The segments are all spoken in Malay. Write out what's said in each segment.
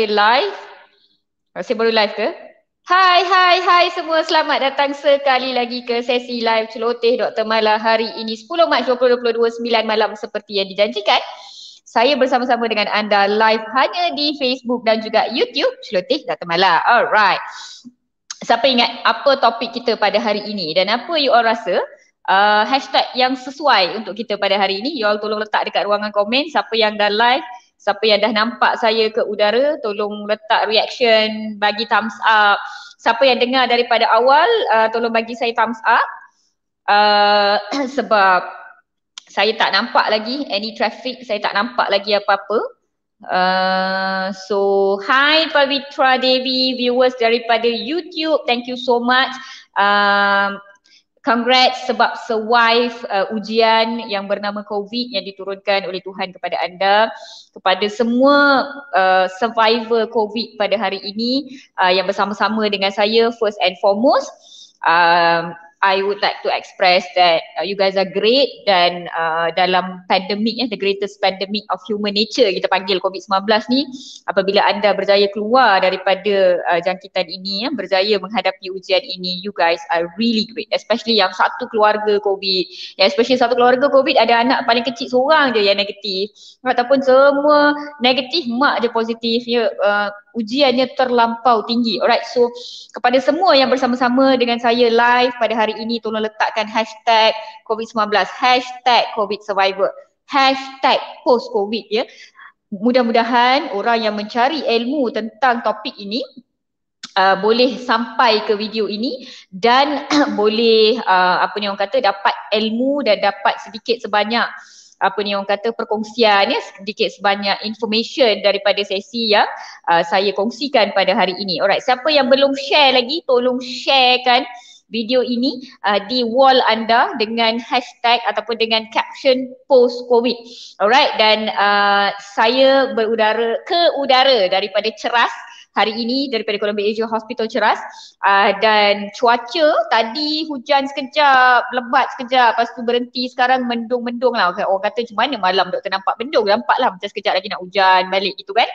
live. Saya baru live ke? Hai semua. Selamat datang sekali lagi ke sesi live celoteh Dr. Mala hari ini 10 Mac 2022 9 malam seperti yang dijanjikan. Saya bersama-sama dengan anda live hanya di Facebook dan juga YouTube celoteh Dr. Mala. Alright. Siapa ingat apa topik kita pada hari ini dan apa you all rasa hashtag yang sesuai untuk kita pada hari ini? You all tolong letak dekat ruangan komen. Siapa yang dah live, siapa yang dah nampak saya ke udara, tolong letak reaction, bagi thumbs up. Siapa yang dengar daripada awal, tolong bagi saya thumbs up. Sebab saya tak nampak lagi any traffic, saya tak nampak lagi apa-apa. So hi Pavitra Devi, viewers daripada YouTube, thank you so much. Congrats sebab survive ujian yang bernama COVID yang diturunkan oleh Tuhan kepada anda. Kepada semua survivor COVID pada hari ini yang bersama-sama dengan saya, first and foremost, I would like to express that you guys are great dan dalam pandemik, the greatest pandemic of human nature kita panggil COVID-19 ni, apabila anda berjaya keluar daripada jangkitan ini, berjaya menghadapi ujian ini, you guys are really great. Especially yang satu keluarga COVID, especially satu keluarga COVID ada anak paling kecil seorang je yang negatif, ataupun semua negatif, mak je positif, ujiannya terlampau tinggi. Alright, so kepada semua yang bersama-sama dengan saya live pada hari ini, tolong letakkan hashtag COVID-19, hashtag COVID survivor, hashtag post COVID ya. Mudah-mudahan orang yang mencari ilmu tentang topik ini boleh sampai ke video ini dan boleh apa ni orang kata dapat ilmu dan dapat sedikit sebanyak apa ni orang kata perkongsian ya, sedikit sebanyak information daripada sesi yang saya kongsikan pada hari ini. Alright, siapa yang belum share lagi, tolong sharekan video ini di wall anda dengan hashtag ataupun dengan caption post COVID. Alright, dan saya ke udara daripada Ceras hari ini, daripada Kuala Lumpur Asia Hospital Ceras, dan cuaca tadi hujan sekejap, lebat sekejap, lepas tu berhenti, sekarang mendung-mendung lah. Orang kata macam mana malam doktor nampak mendung, nampak lah macam sekejap lagi nak hujan balik gitu kan.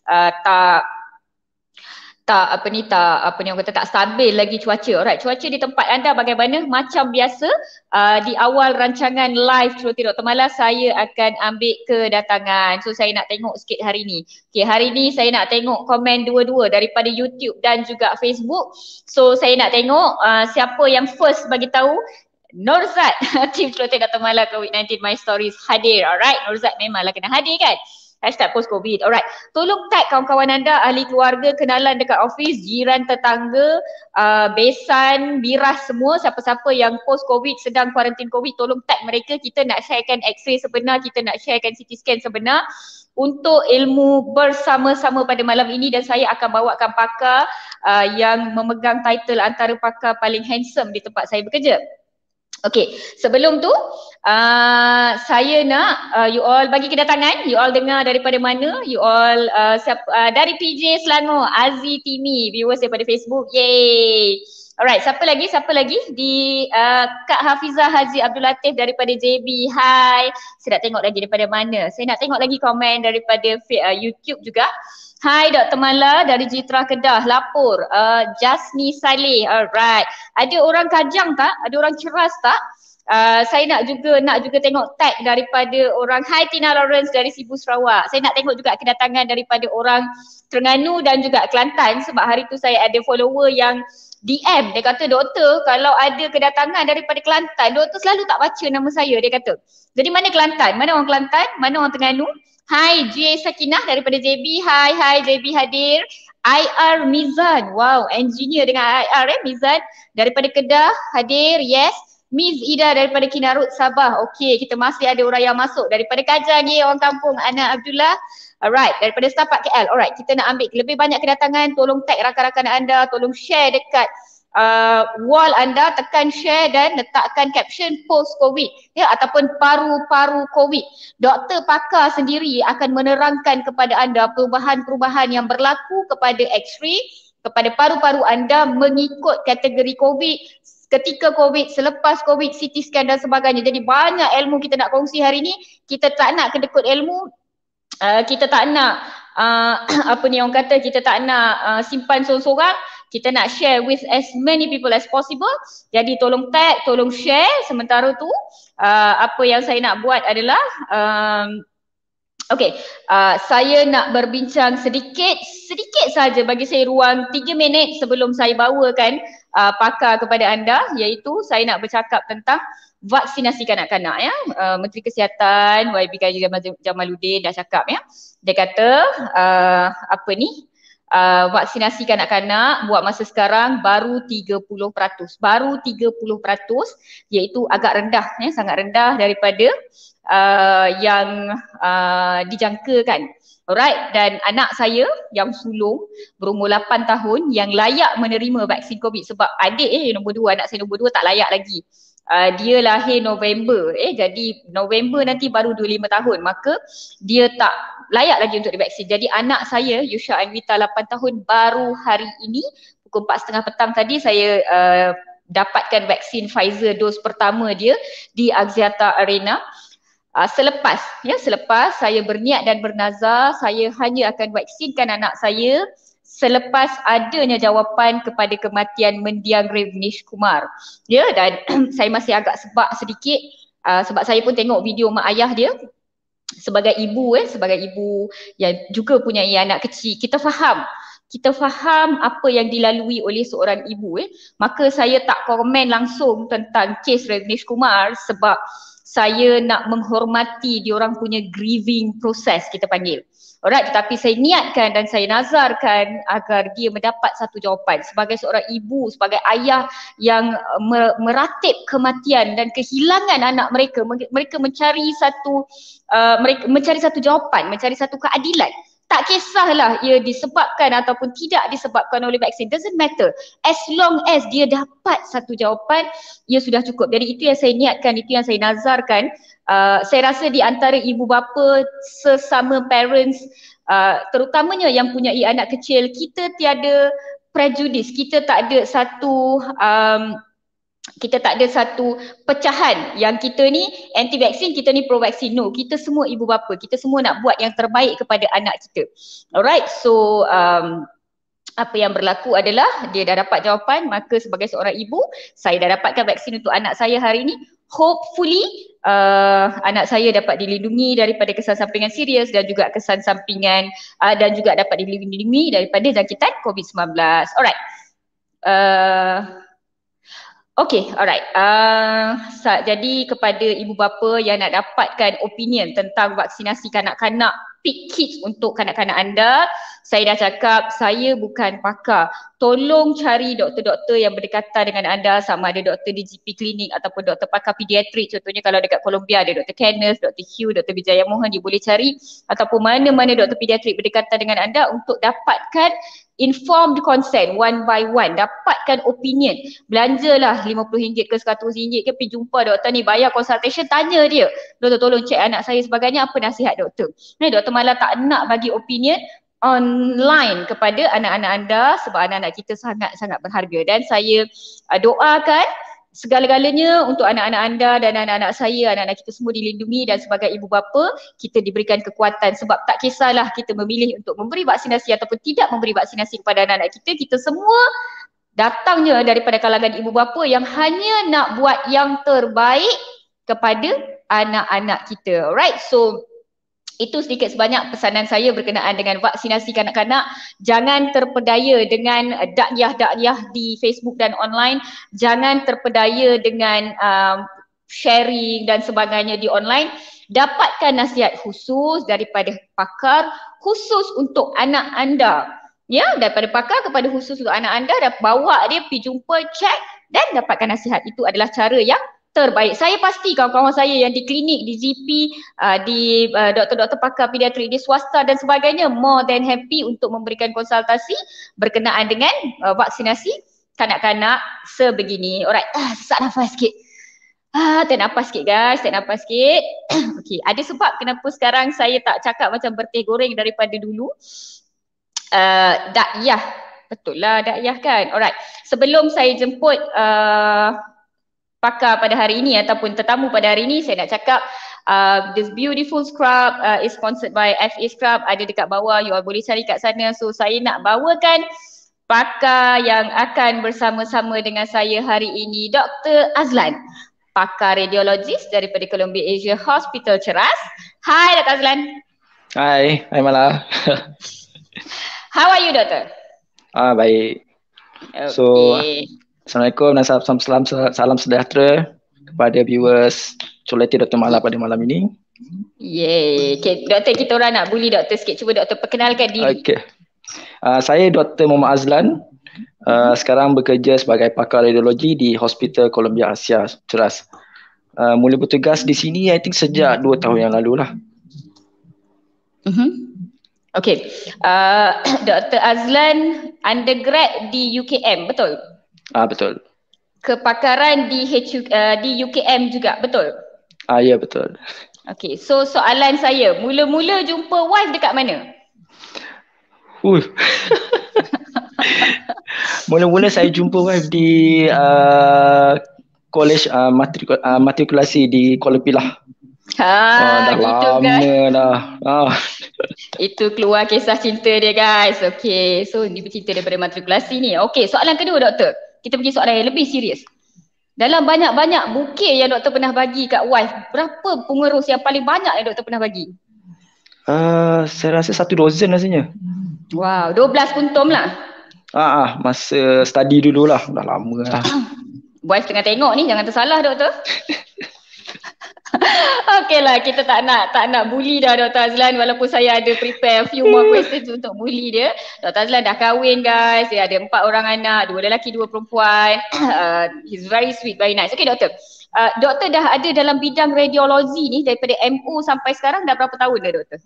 Tak orang kata tak stabil lagi cuaca. Alright, cuaca di tempat anda bagaimana? Macam biasa, di awal rancangan live celoteh Dr. Mala, saya akan ambil kedatangan. So saya nak tengok sikit hari ni. Okay, hari ni saya nak tengok komen dua-dua daripada YouTube dan juga Facebook. So saya nak tengok siapa yang first bagi tahu. Norzat, tim celoteh Dr. Mala COVID-19 My Stories hadir. Alright, Norzat memanglah kena hadir kan? Hashtag post COVID. Alright, tolong tag kawan-kawan anda, ahli keluarga, kenalan dekat office, jiran, tetangga, besan, biras semua, siapa-siapa yang post COVID, sedang kuarantin COVID, tolong tag mereka. Kita nak sharekan x-ray sebenar, kita nak sharekan CT scan sebenar untuk ilmu bersama-sama pada malam ini. Dan saya akan bawakan pakar yang memegang title antara pakar paling handsome di tempat saya bekerja. Okay, sebelum tu saya nak you all bagi kedatangan. You all dengar daripada mana? You all dari PJ Selangor, Aziz Timi, viewers daripada Facebook. Yay. Alright, siapa lagi di Kak Hafizah Haji Abdul Latif daripada JB. Hai. Saya nak tengok lagi daripada mana? Saya nak tengok lagi komen daripada YouTube juga. Hai Dr. Mala dari Jitra Kedah, lapor. Jasni Saleh, alright. Ada orang Kajang tak? Ada orang Ceras tak? Saya nak juga tengok tag daripada orang. Hai Tina Lawrence dari Sibu Sarawak. Saya nak tengok juga kedatangan daripada orang Terengganu dan juga Kelantan, sebab hari tu saya ada follower yang DM. Dia kata, doktor kalau ada kedatangan daripada Kelantan, doktor selalu tak baca nama saya, dia kata. Jadi mana Kelantan? Mana orang Kelantan? Mana orang Terengganu? Hai J Sakinah daripada JB. Hai JB hadir. IR Mizan. Wow, engineer dengan IR Mizan daripada Kedah hadir. Yes. Miss Ida daripada Kinarut Sabah. Okey, kita masih ada orang yang masuk daripada Kajang, orang kampung. Ana Abdullah. Alright, daripada Setapak KL. Alright, kita nak ambil lebih banyak kedatangan. Tolong tag rakan-rakan anda, tolong share dekat wall anda, tekan share dan letakkan caption post COVID ya, ataupun paru-paru COVID. Doktor pakar sendiri akan menerangkan kepada anda perubahan-perubahan yang berlaku kepada X-ray, kepada paru-paru anda mengikut kategori COVID, ketika COVID, selepas COVID, CT scan dan sebagainya. Jadi banyak ilmu kita nak kongsi hari ni. Kita tak nak kedekut ilmu, kita tak nak apa ni orang kata, kita tak nak simpan seorang-seorang, kita nak share with as many people as possible. Jadi tolong tag, tolong share. Sementara tu apa yang saya nak buat adalah saya nak berbincang sedikit saja, bagi saya ruang 3 minit sebelum saya bawakan pakar kepada anda, iaitu saya nak bercakap tentang vaksinasi kanak-kanak ya. Menteri Kesihatan YB Kaji Jamaluddin dah cakap ya. Dia kata vaksinasi kanak-kanak buat masa sekarang baru 30%. Baru 30%, iaitu agak rendah ya, sangat rendah daripada yang dijangkakan. Alright, dan anak saya yang sulung berumur 8 tahun yang layak menerima vaksin COVID, sebab adik nombor 2, anak saya nombor 2 tak layak lagi. Dia lahir November, jadi November nanti baru 25 tahun, maka dia tak layak lagi untuk divaksin. Jadi anak saya Yusha Anwita 8 tahun baru hari ini pukul 4.30 petang tadi saya dapatkan vaksin Pfizer dos pertama dia di Axiata Arena. Selepas saya berniat dan bernazar saya hanya akan vaksinkan anak saya selepas adanya jawapan kepada kematian mendiang Revnish Kumar. Ya, dan saya masih agak sebab sedikit sebab saya pun tengok video mak ayah dia. Sebagai ibu yang juga punya anak kecil, kita faham apa yang dilalui oleh seorang ibu. Maka saya tak komen langsung tentang kes Revnish Kumar sebab saya nak menghormati diorang punya grieving proses, kita panggil. Alright, tetapi saya niatkan dan saya nazarkan agar dia mendapat satu jawapan sebagai seorang ibu, sebagai ayah yang meratip kematian dan kehilangan anak mereka. Mereka mencari satu jawapan, mencari satu keadilan. Tak kisahlah ia disebabkan ataupun tidak disebabkan oleh vaksin, doesn't matter. As long as dia dapat satu jawapan, ia sudah cukup. Jadi itu yang saya niatkan, itu yang saya nazarkan. Saya rasa di antara ibu bapa, sesama parents, terutamanya yang punya anak kecil, kita tiada prejudis, kita tak ada satu pecahan yang kita ni anti vaksin, kita ni pro vaksin. No, kita semua ibu bapa, kita semua nak buat yang terbaik kepada anak kita. Alright, so apa yang berlaku adalah dia dah dapat jawapan, maka sebagai seorang ibu, saya dah dapatkan vaksin untuk anak saya hari ini. Hopefully anak saya dapat dilindungi daripada kesan sampingan serius dan juga kesan sampingan dan juga dapat dilindungi daripada jangkitan COVID-19. Alright. Alright. Jadi kepada ibu bapa yang nak dapatkan opinion tentang vaksinasi kanak-kanak, pick kids untuk kanak-kanak anda, saya dah cakap, saya bukan pakar. Tolong cari doktor-doktor yang berdekatan dengan anda, sama ada doktor di GP klinik ataupun doktor pakar pediatrik. Contohnya kalau dekat Columbia ada Dr. Kenneth, Dr. Hugh, Dr. Vijaya Mohan, dia boleh cari, ataupun mana-mana doktor pediatrik berdekatan dengan anda untuk dapatkan informed consent one by one, dapatkan opinion. Belanjalah RM50 ke RM100 ke, pergi jumpa doktor ni, bayar consultation, tanya dia, doktor tolong cek anak saya sebagainya, apa nasihat doktor. Doktor malah tak nak bagi opinion online kepada anak-anak anda sebab anak-anak kita sangat-sangat berharga. Dan saya doakan segala-galanya untuk anak-anak anda dan anak-anak saya, anak-anak kita semua dilindungi, dan sebagai ibu bapa kita diberikan kekuatan, sebab tak kisahlah kita memilih untuk memberi vaksinasi ataupun tidak memberi vaksinasi kepada anak-anak kita, kita semua datangnya daripada kalangan ibu bapa yang hanya nak buat yang terbaik kepada anak-anak kita. Alright, so itu sedikit sebanyak pesanan saya berkenaan dengan vaksinasi kanak-kanak. Jangan terpedaya dengan dakyah-dakyah di Facebook dan online. Jangan terpedaya dengan sharing dan sebagainya di online. Dapatkan nasihat khusus daripada pakar khusus untuk anak anda. Ya, daripada pakar kepada khusus untuk anak anda, dan bawa dia pergi jumpa, check dan dapatkan nasihat. Itu adalah cara yang terbaik. Saya pasti kawan-kawan saya yang di klinik, di GP, di doktor-doktor pakar pediatrik, di swasta dan sebagainya, more than happy untuk memberikan konsultasi berkenaan dengan vaksinasi kanak-kanak sebegini. Alright, sesak nafas sikit. Tarik nafas sikit guys, tarik nafas sikit. Okay, ada sebab kenapa sekarang saya tak cakap macam berteh goreng daripada dulu. Dakyah, betul lah dakyah kan. Alright, sebelum saya jemput pakar pada hari ini ataupun tetamu pada hari ini, saya nak cakap This beautiful scrub is sponsored by FA Scrub. Ada dekat bawah, you all boleh cari kat sana. So saya nak bawakan pakar yang akan bersama-sama dengan saya hari ini, Dr. Azlan, pakar radiologis daripada Columbia Asia Hospital Ceras. Hai Dr. Azlan. Hai Mala. How are you, Doctor? Baik. Okay. So, Assalamualaikum dan salam sejahtera kepada viewers Soleti Dr. Mala pada malam ini. Yay. Okay, Doktor, kita orang nak bully Doktor sikit. Cuba Doktor perkenalkan diri. Okay. Saya Dr. Muhammad Azlan. Sekarang bekerja sebagai pakar radiologi di Hospital Columbia Asia Ceras. Mula bertugas di sini I think sejak 2 tahun yang lalu lah. Okay. Dr. Azlan undergrad di UKM, betul? Betul. Kepakaran di UKM juga, betul? Ya, betul. Okay, so soalan saya, mula-mula jumpa wife dekat mana? Mula-mula saya jumpa wife di college matrikulasi di Kuala Pilah. Dah lama dah. Itu keluar kisah cinta dia, guys. Okay, so ni bercinta daripada matrikulasi ni. Okay, soalan kedua Doktor. Kita pergi soalan yang lebih serius. Dalam banyak-banyak bukit yang Doktor pernah bagi kat wife, berapa pengerus yang paling banyak yang Doktor pernah bagi? Saya rasa 1 dozen rasanya. Wow, 12 puntum lah. Masa study dululah, dah lama lah. Wife tengah tengok ni, jangan tersalah Doktor. Okey lah, kita tak nak bully dah Dr. Azlan, walaupun saya ada prepare few more questions untuk bully dia. Dr. Azlan dah kahwin, guys. Dia ada 4 orang anak, 2 lelaki, 2 perempuan. He's very sweet, very nice. Okey Doktor. Doktor dah ada dalam bidang radiologi ni daripada MO sampai sekarang dah berapa tahun dah Doktor?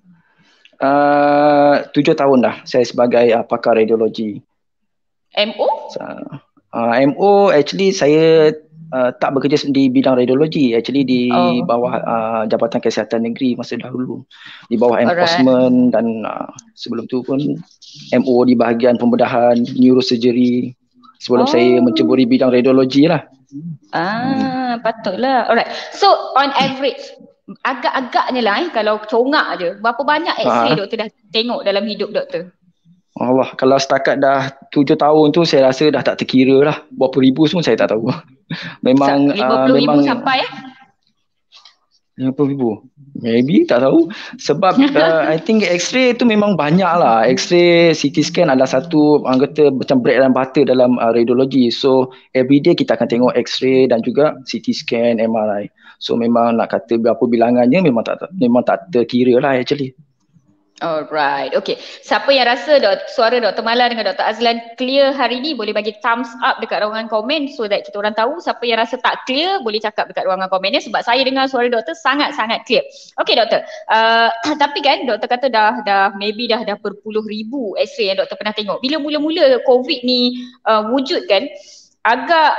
7 tahun dah saya sebagai pakar radiologi. MO? MO actually saya tak bekerja di bidang radiologi, actually di bawah Jabatan Kesihatan Negeri masa dahulu, di bawah enforcement. Dan sebelum tu pun MO di bahagian pembedahan neurosurgery sebelum saya menceburi bidang radiologi lah. Patutlah. Alright. So on average, agak-agaknya lah kalau congak je, berapa banyak X-ray Doktor dah tengok dalam hidup Doktor? Allah, kalau setakat dah 7 tahun tu saya rasa dah tak terkira lah. Berapa ribu semua saya tak tahu. Memang 50,000 sampai 50,000? Maybe, tak tahu. Sebab I think X-ray tu memang banyak lah. X-ray, CT scan adalah satu kata macam bread and butter dalam radiologi. So everyday kita akan tengok X-ray dan juga CT scan, MRI. So memang nak kata berapa bilangannya memang tak terkira lah actually. Alright, okay. Siapa yang rasa suara Dr. Mala dengan Dr. Azlan clear hari ni boleh bagi thumbs up dekat ruangan komen so that kita orang tahu. Siapa yang rasa tak clear boleh cakap dekat ruangan komen ni, sebab saya dengar suara Doktor sangat-sangat clear. Okay Doktor, tapi kan Doktor kata dah maybe dah berpuluh ribu X-ray yang Doktor pernah tengok. Bila mula-mula COVID ni wujud kan, agak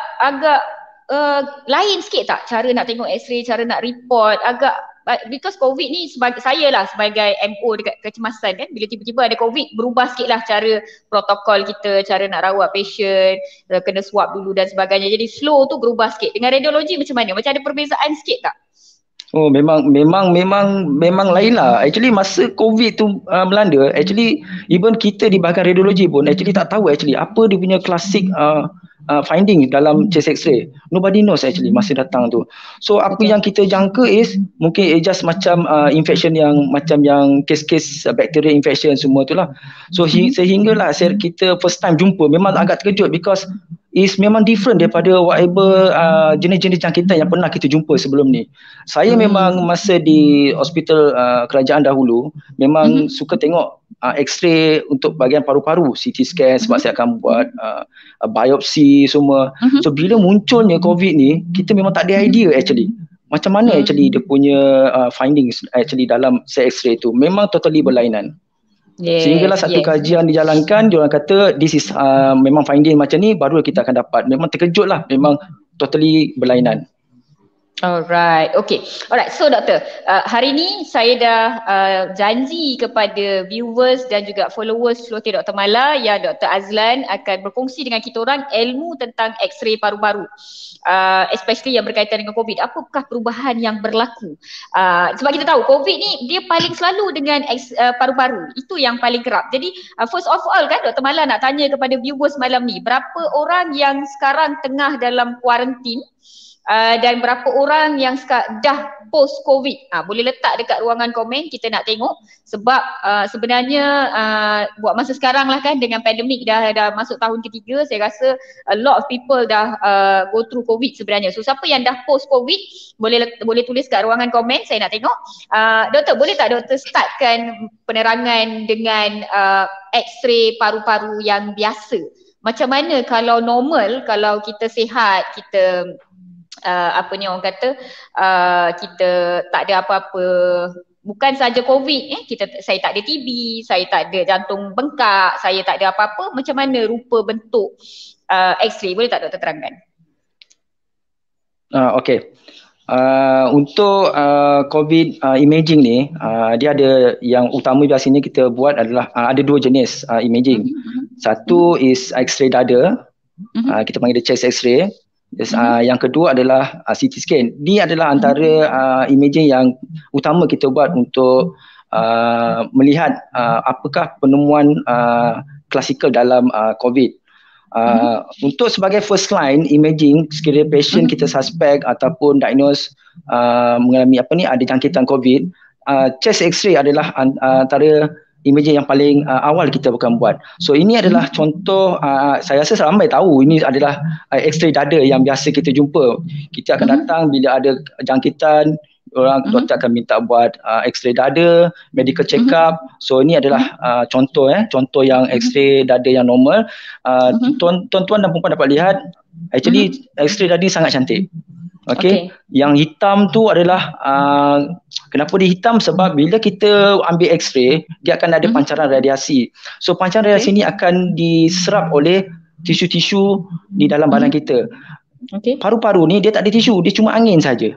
lain sikit tak cara nak tengok X-ray, cara nak report agak. Because COVID ni sebagai MO dekat kecemasan kan, bila tiba-tiba ada COVID berubah sikit lah cara protokol kita, cara nak rawat patient, kena swab dulu dan sebagainya. Jadi slow tu berubah sikit. Dengan radiologi macam mana? Macam ada perbezaan sikit tak? Memang lain lah. Actually masa COVID tu melanda, actually even kita di bahagian radiologi pun actually tak tahu actually apa dia punya klasik finding dalam chest X-ray. Nobody knows actually masa datang tu. So apa yang kita jangka is mungkin just macam infection yang macam yang kes-kes bacterial infection semua tu lah. So sehinggalah kita first time jumpa memang agak terkejut because is memang different daripada whatever jenis-jenis jangkitan yang pernah kita jumpa sebelum ni. Saya memang masa di hospital kerajaan dahulu memang suka tengok X-ray untuk bahagian paru-paru, CT scan sebab saya akan buat biopsi semua. So bila munculnya COVID ni, kita memang tak ada idea actually macam mana actually dia punya findings actually dalam X-ray tu memang totally berlainan. Sehinggalah satu kajian dijalankan, dia orang kata this is memang finding macam ni baru kita akan dapat. Memang terkejut lah, memang totally berlainan. Alright, okay. Alright, so doktor, hari ni saya dah janji kepada viewers dan juga followers Celoteh Dr. Mala yang Dr. Azlan akan berkongsi dengan kita orang ilmu tentang X-ray paru-paru. Especially yang berkaitan dengan COVID. Apakah perubahan yang berlaku? Sebab kita tahu COVID ni dia paling selalu dengan paru-paru. Itu yang paling kerap. Jadi first of all kan Dr. Mala nak tanya kepada viewers malam ni, berapa orang yang sekarang tengah dalam kuarantin? Dan berapa orang yang dah post COVID, boleh letak dekat ruangan komen, kita nak tengok. Sebab sebenarnya buat masa sekarang lah kan, dengan pandemik dah masuk tahun ketiga, saya rasa a lot of people dah go through COVID sebenarnya. So siapa yang dah post COVID boleh tulis kat ruangan komen, saya nak tengok. Doktor, boleh tak doktor startkan penerangan dengan X-ray paru-paru yang biasa? Macam mana kalau normal, kalau kita sihat, kita orang kata kita tak ada apa-apa, bukan saja COVID, saya tak ada TB, saya tak ada jantung bengkak, saya tak ada apa-apa, macam mana rupa bentuk X-ray? Boleh tak doktor terangkan? Okay. Untuk COVID imaging ni, dia ada yang utama biasanya kita buat adalah ada dua jenis imaging. Satu is X-ray dada, kita panggil dia chest X-ray. Yang kedua adalah CT scan. Ini adalah antara imaging yang utama kita buat untuk melihat apakah penemuan klasikal dalam COVID. Untuk sebagai first line imaging, sekiranya patient kita suspect ataupun diagnose mengalami ada jangkitan COVID, chest X-ray adalah antara imaging yang paling awal kita bukan buat. So ini adalah contoh, saya rasa ramai tahu ini adalah X-ray dada yang biasa kita jumpa. Kita akan datang bila ada jangkitan, orang doktor akan minta buat X-ray dada, medical check up. So ini adalah contoh yang X-ray dada yang normal. Tuan-tuan dan puan dapat lihat, actually X-ray dada ni sangat cantik. Okay. Yang hitam tu adalah kenapa dia hitam? Sebab bila kita ambil X-ray, dia akan ada pancaran radiasi. So pancaran radiasi ni akan diserap oleh tisu-tisu di dalam badan kita. Paru-paru ni dia tak ada tisu, dia cuma angin saja.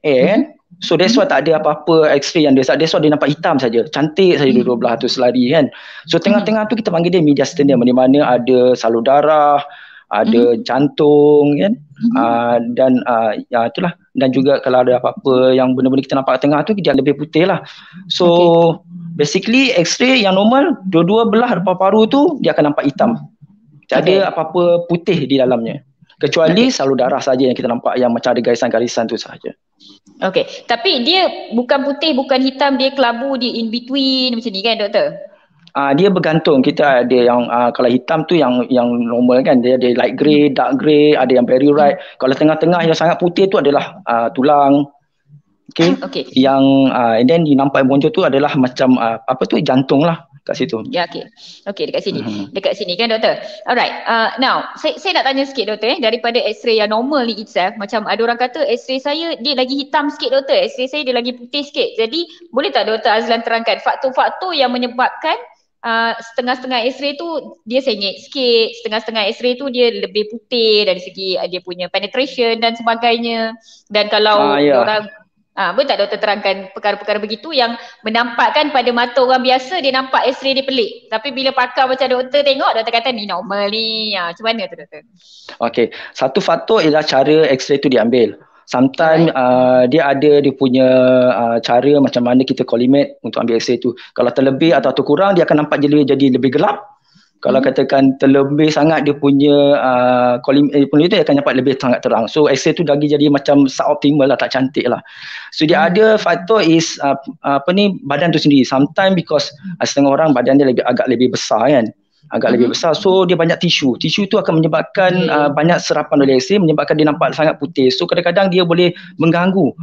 So that's why tak ada apa-apa X-ray yang dia, that's why dia nampak hitam saja. Cantik saja dua belah tu selari kan. So tengah-tengah tu kita panggil dia mediastinum, di mana ada salur darah, ada jantung kan. Dan itulah, dan juga kalau ada apa-apa yang benda-benda kita nampak tengah tu, dia lebih putih lah. So basically X-ray yang normal, dua-dua belah paru-paru tu dia akan nampak hitam, tak ada apa-apa putih di dalamnya, kecuali salur darah saja yang kita nampak yang macam ada garisan-garisan tu sahaja. Okey, tapi dia bukan putih, bukan hitam, dia kelabu, dia in between macam ni kan doktor? Dia bergantung. Kita ada yang kalau hitam tu yang normal kan, dia ada light grey, dark grey, ada yang very right. Kalau tengah-tengah yang sangat putih tu adalah tulang. Okay. Yang and then nampak bonjol tu adalah macam jantung lah kat situ. Ya, okey dekat sini. Dekat sini kan doktor. Alright. Now saya nak tanya sikit doktor, daripada X-ray yang normal ni itself, macam ada orang kata X-ray saya dia lagi hitam sikit doktor, X-ray saya dia lagi putih sikit. Jadi boleh tak Dr. Azlan terangkan faktor-faktor yang menyebabkan setengah-setengah X-ray tu dia sengit sikit, setengah-setengah X-ray tu dia lebih putih dari segi dia punya penetration dan sebagainya. Dan kalau orang boleh tak doktor terangkan perkara-perkara begitu yang menampakkan pada mata orang biasa dia nampak X-ray dia pelik, tapi bila pakar macam doktor tengok, doktor kata ni normal ni. Macam mana tu doktor? Okey, satu faktor ialah cara X-ray tu diambil. Sometimes dia ada dia punya cara macam mana kita collimate untuk ambil X-ray tu. Kalau terlebih atau kurang, dia akan nampak jadi lebih gelap. Kalau katakan terlebih sangat, dia punya collimate dia akan nampak lebih sangat terang. So X-ray tu lagi jadi macam suboptimal lah, tak cantik lah. So dia ada faktor is badan tu sendiri. Sometimes because setengah orang badan dia agak lebih besar kan. Lebih besar, so dia banyak tisu tu akan menyebabkan banyak serapan oleh X-ray, menyebabkan dia nampak sangat putih. So kadang-kadang dia boleh mengganggu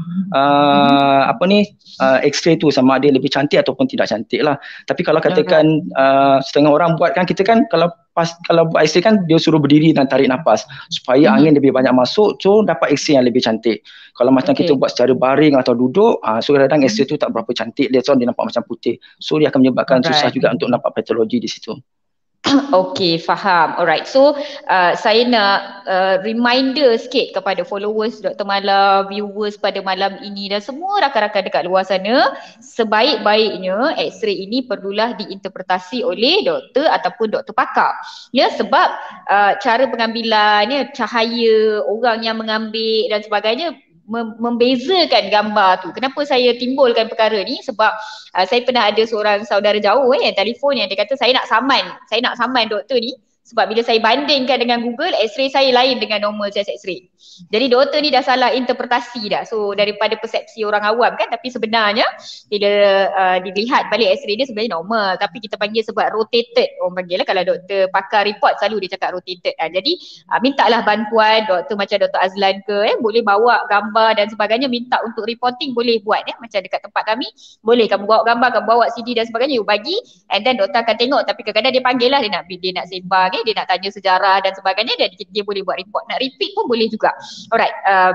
X-ray tu, sama ada lebih cantik ataupun tidak cantik lah. Tapi kalau katakan setengah orang buat kan, kita kan kalau buat X-ray kan dia suruh berdiri dan tarik nafas supaya angin lebih banyak masuk, so dapat X-ray yang lebih cantik. Kalau macam kita buat secara baring atau duduk, so kadang-kadang X-ray tu tak berapa cantik, dia nampak macam putih. So dia akan menyebabkan susah juga untuk nampak patologi di situ. Okay, faham. Alright. So, saya nak reminder sikit kepada followers Dr. Mala, viewers pada malam ini dan semua rakan-rakan dekat luar sana, sebaik-baiknya X-ray ini perlulah diinterpretasi oleh doktor ataupun doktor pakar. Ya, sebab cara pengambilan, cahaya, orang yang mengambil dan sebagainya membezakan gambar tu. Kenapa saya timbulkan perkara ni? Sebab saya pernah ada seorang saudara jauh yang telefon yang dia kata saya nak saman doktor ni sebab bila saya bandingkan dengan Google, X-ray saya lain dengan normal chest X-ray. Jadi doktor ni dah salah interpretasi dah. So daripada persepsi orang awam kan, tapi sebenarnya bila dilihat balik X-ray dia sebenarnya normal, tapi kita panggil sebab rotated. Orang panggil lah, kalau doktor pakar report selalu dia cakap rotated. Jadi mintalah bantuan doktor macam Dr. Azlan ke, boleh bawa gambar dan sebagainya, minta untuk reporting boleh buat macam dekat tempat kami, boleh kamu bawa gambar, kamu bawa CD dan sebagainya, you bagi, and then doktor akan tengok. Tapi kadang-kadang dia panggil lah, dia nak sembang, dia nak tanya sejarah dan sebagainya, dan dia boleh buat report. Nak repeat pun boleh juga. Alright,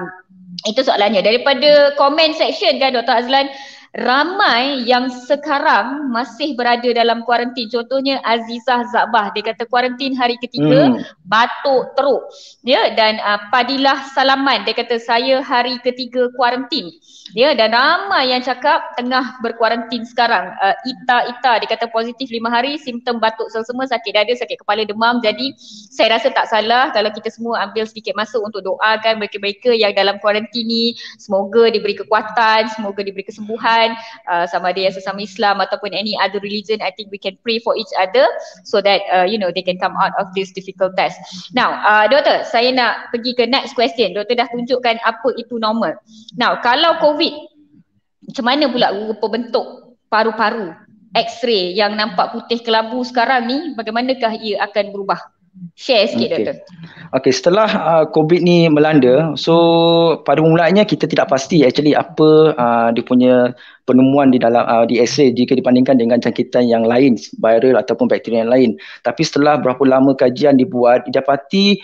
itu soalannya. Daripada comment section kan Dr. Azlan, ramai yang sekarang masih berada dalam kuarantin. Contohnya Azizah Zabah, dia kata kuarantin hari ketiga, batuk teruk. Ya, dan Padilah Salaman, dia kata saya hari ketiga kuarantin. Ya, dan ramai yang cakap tengah berkuarantin sekarang. Ita, dia kata positif 5 hari, simptom batuk selsema, sakit dada, sakit kepala, demam. Jadi saya rasa tak salah kalau kita semua ambil sedikit masa untuk doakan mereka-mereka yang dalam kuarantin ni. Semoga diberi kekuatan, semoga diberi kesembuhan, sama ada yang sesama Islam ataupun any other religion. I think we can pray for each other so that they can come out of this difficult test. Now, doktor, saya nak pergi ke next question. Doktor dah tunjukkan apa itu normal. Now, kalau COVID, macam mana pula rupa bentuk paru-paru? X-ray yang nampak putih kelabu sekarang ni, bagaimanakah ia akan berubah? Share sikit doktor. Okay, setelah COVID ni melanda, so pada mulanya kita tidak pasti actually apa dia punya penemuan di dalam di X-ray jika dibandingkan dengan jangkitan yang lain, viral ataupun bakteria yang lain. Tapi setelah berapa lama kajian dibuat, didapati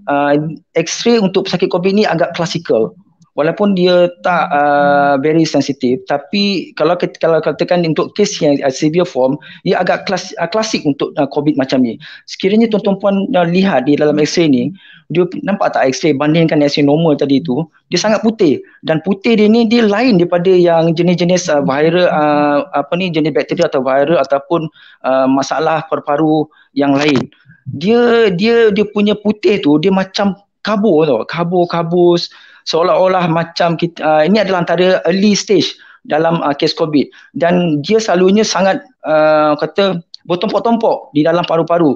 X-ray untuk pesakit COVID ni agak klasikal. Walaupun dia tak very sensitif, tapi kalau katakan untuk kes yang severe form, dia agak klasik untuk COVID macam ni. Sekiranya tuan-tuan lihat di dalam X-ray ni, dia nampak tak X-ray bandingkan X-ray normal tadi tu, dia sangat putih, dan putih dia ni dia lain daripada yang jenis-jenis viral jenis bakteria atau viral ataupun masalah paru-paru yang lain. Dia punya putih tu dia macam kabur tau, kabus, seolah-olah macam kita, ini adalah antara early stage dalam kes COVID, dan dia selalunya sangat bertumpuk-tumpuk di dalam paru-paru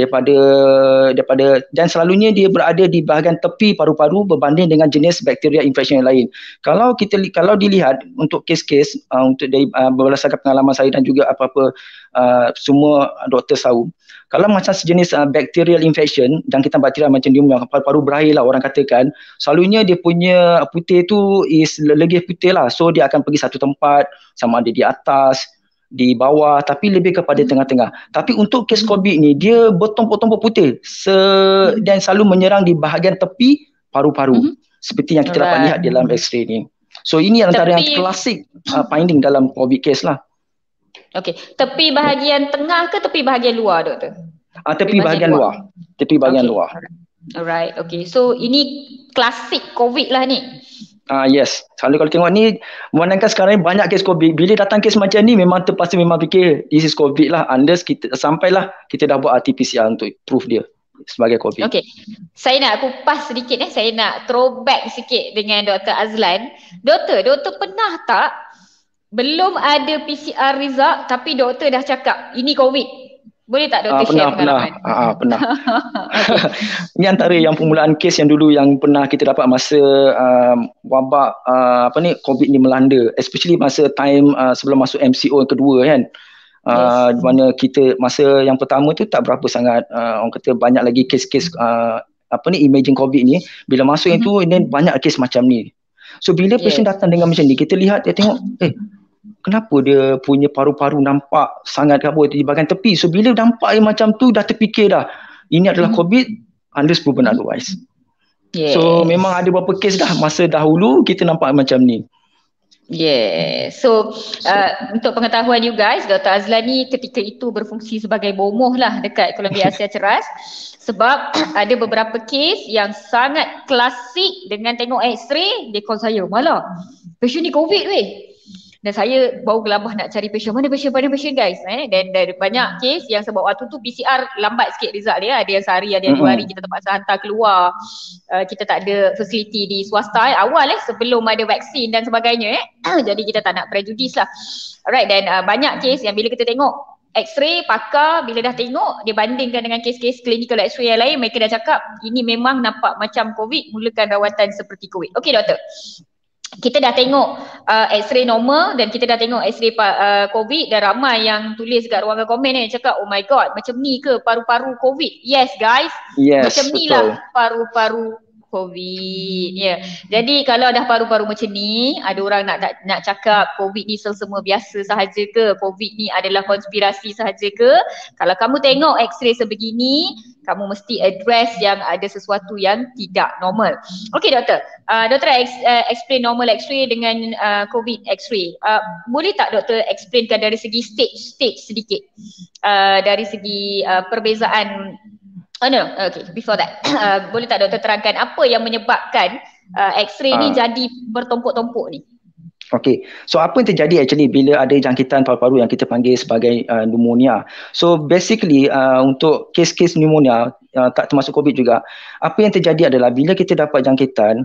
daripada dan selalunya dia berada di bahagian tepi paru-paru berbanding dengan jenis bakteria infeksi yang lain. Kalau dilihat untuk kes-kes untuk dari berdasarkan pengalaman saya dan juga apa-apa semua doktor tahu, kalau macam sejenis bacterial infection, jangkitan bakteria macam dia yang paru-paru berair lah orang katakan, selalunya dia punya putih tu is lebih putih lah. So dia akan pergi satu tempat, sama ada di atas, di bawah, tapi lebih kepada tengah-tengah. Tapi untuk kes COVID ni, dia bertumpuk-tumpuk putih dan selalu menyerang di bahagian tepi paru-paru, seperti yang kita dapat lihat dalam X-ray ni. So ini antara yang klasik finding dalam COVID case lah. Okey, tepi bahagian tengah ke tepi bahagian luar doktor? Tepi bahagian luar. Tepi bahagian luar. Alright, okay. So ini klasik COVID lah ni. Yes. Selalu kalau tengok ni, memandangkan sekarang ni banyak kes COVID. Bila datang kes macam ni, memang terpaksa memang fikir this is COVID lah. Unless sampailah kita dah buat RT-PCR untuk proof dia sebagai COVID. Okay. Saya nak kupas sedikit saya nak throwback sikit dengan Dr. Azlan. Doktor pernah tak belum ada PCR result tapi doktor dah cakap ini COVID? Boleh tak doktor share pengalaman? Pernah. Ini antara yang permulaan kes yang dulu yang pernah kita dapat masa wabak COVID ni melanda, especially masa time sebelum masuk MCO yang kedua kan. Di mana kita masa yang pertama tu tak berapa sangat orang kata banyak lagi kes-kes emerging COVID ni. Bila masuk yang tu then banyak kes macam ni. So bila patient datang dengan macam ni, kita lihat dia tengok kenapa dia punya paru-paru nampak sangat kabur di bahagian tepi. So bila nampak macam tu dah terfikir dah ini adalah COVID unless proven otherwise. So memang ada beberapa kes dah masa dahulu kita nampak macam ni. So untuk pengetahuan you guys, Dr. Azlani ketika itu berfungsi sebagai bomoh lah dekat Columbia Asia Ceras, sebab ada beberapa kes yang sangat klasik dengan tengok x-ray, dia call saya, malah patient ni COVID weh. Dan saya baru gelabah nak cari patient, mana patient guys, dan banyak kes yang sebab waktu tu PCR lambat sikit result dia, ada yang sehari, ada yang 2 hari, kita terpaksa hantar keluar. Kita tak ada facility di swasta awal sebelum ada vaksin dan sebagainya jadi kita tak nak prejudis lah. Alright, dan banyak kes yang bila kita tengok X-ray, pakar bila dah tengok, dia bandingkan dengan kes-kes clinical X-ray yang lain, mereka dah cakap ini memang nampak macam COVID, mulakan rawatan seperti COVID. Okey doktor, kita dah tengok X-ray normal dan kita dah tengok X-ray COVID, dan ramai yang tulis kat ruangan komen ni cakap, oh my god, macam ni ke paru-paru COVID? Yes guys, macam ni lah paru-paru COVID. Jadi kalau dah paru-paru macam ni, ada orang nak cakap COVID ni semua biasa sahaja ke? COVID ni adalah konspirasi sahaja ke? Kalau kamu tengok X-ray sebegini, kamu mesti address yang ada sesuatu yang tidak normal. Okey doktor, doktor explain normal X-ray dengan COVID X-ray. Boleh tak doktor explainkan dari segi stage sedikit, dari segi perbezaan? Okay, before that, boleh tak doktor terangkan apa yang menyebabkan X-ray ni jadi bertumpuk-tumpuk ni? Okay, so apa yang terjadi actually bila ada jangkitan paru-paru yang kita panggil sebagai pneumonia. So basically untuk kes-kes pneumonia, tak termasuk COVID juga, apa yang terjadi adalah bila kita dapat jangkitan,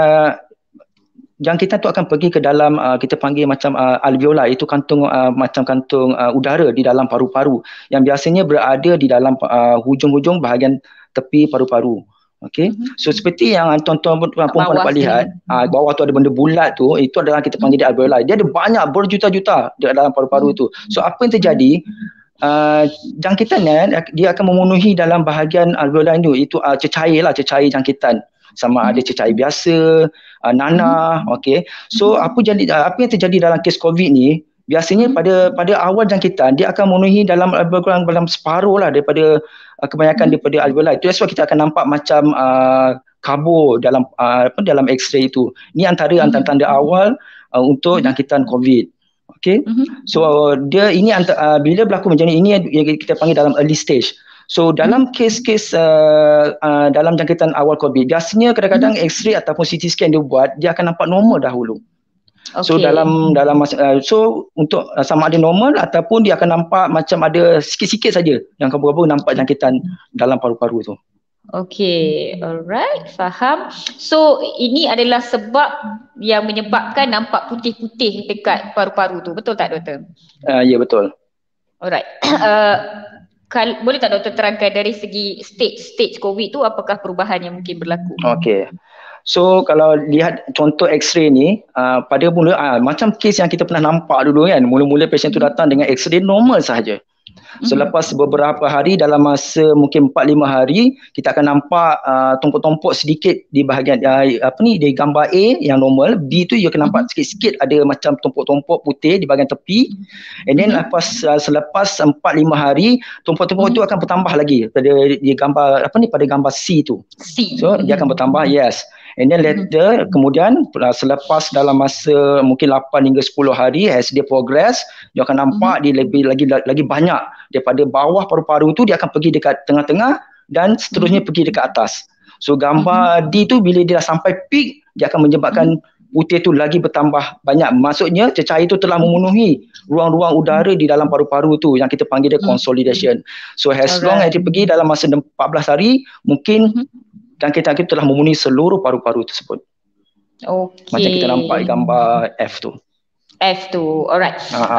jangkitan tu akan pergi ke dalam kita panggil macam alveoli, itu kantung macam kantung udara di dalam paru-paru yang biasanya berada di dalam hujung-hujung bahagian tepi paru-paru. Okay, so seperti yang tuan-tuan perempuan dapat lihat, bawah tu ada benda bulat tu, itu adalah kita panggil dia alveoli. Dia ada banyak berjuta-juta di dalam paru-paru tu. So apa yang terjadi, jangkitan dia akan memenuhi dalam bahagian alveoli itu cecair jangkitan, sama ada cecair biasa, nanah. Okay, so apa yang terjadi dalam kes COVID ni, biasanya pada awal jangkitan dia akan memenuhi dalam separuh lah daripada kebanyakan daripada alveoli. Itu sebab kita akan nampak macam kabur dalam X-ray itu. Ini antara tanda awal untuk jangkitan COVID. Okay, so dia ini bila berlaku macam ini yang kita panggil dalam early stage. So dalam kes-kes dalam jangkitan awal COVID, biasanya kadang-kadang X-ray ataupun CT scan dia buat, dia akan nampak normal dahulu. Okay. So dalam so untuk sama ada normal ataupun dia akan nampak macam ada sikit-sikit saja yang kabur-kabur nampak jangkitan dalam paru-paru tu. Okay, alright, faham. So ini adalah sebab yang menyebabkan nampak putih-putih dekat paru-paru tu, betul tak doktor? Ya, betul. Alright. Boleh tak doktor terangkan dari segi stage COVID tu, apakah perubahan yang mungkin berlaku? Okay. So kalau lihat contoh X-ray ni, pada mula macam kes yang kita pernah nampak dulu kan, mula-mula pasien tu datang dengan X-ray normal sahaja. Selepas beberapa hari, dalam masa mungkin 4-5 hari, kita akan nampak tumpuk-tumpuk sedikit di bahagian di gambar A yang normal, B tu you akan nampak sikit-sikit ada macam tumpuk-tumpuk putih di bahagian tepi. And then selepas 4-5 hari, tumpuk-tumpuk itu akan bertambah lagi pada di gambar pada gambar C tu. So dia akan bertambah, yes. And then later, kemudian selepas dalam masa mungkin 8 hingga 10 hari, as dia progress, dia akan nampak dia lagi banyak daripada bawah paru-paru tu, dia akan pergi dekat tengah-tengah dan seterusnya pergi dekat atas. So gambar D tu bila dia dah sampai peak, dia akan menyebabkan putih tu lagi bertambah banyak. Maksudnya cecair itu telah memenuhi ruang-ruang udara di dalam paru-paru tu yang kita panggil dia consolidation. So as long as dia pergi dalam masa 14 hari, mungkin jangkitan kita telah memenuhi seluruh paru-paru tersebut. Okay. Macam kita nampak gambar F tu. Alright.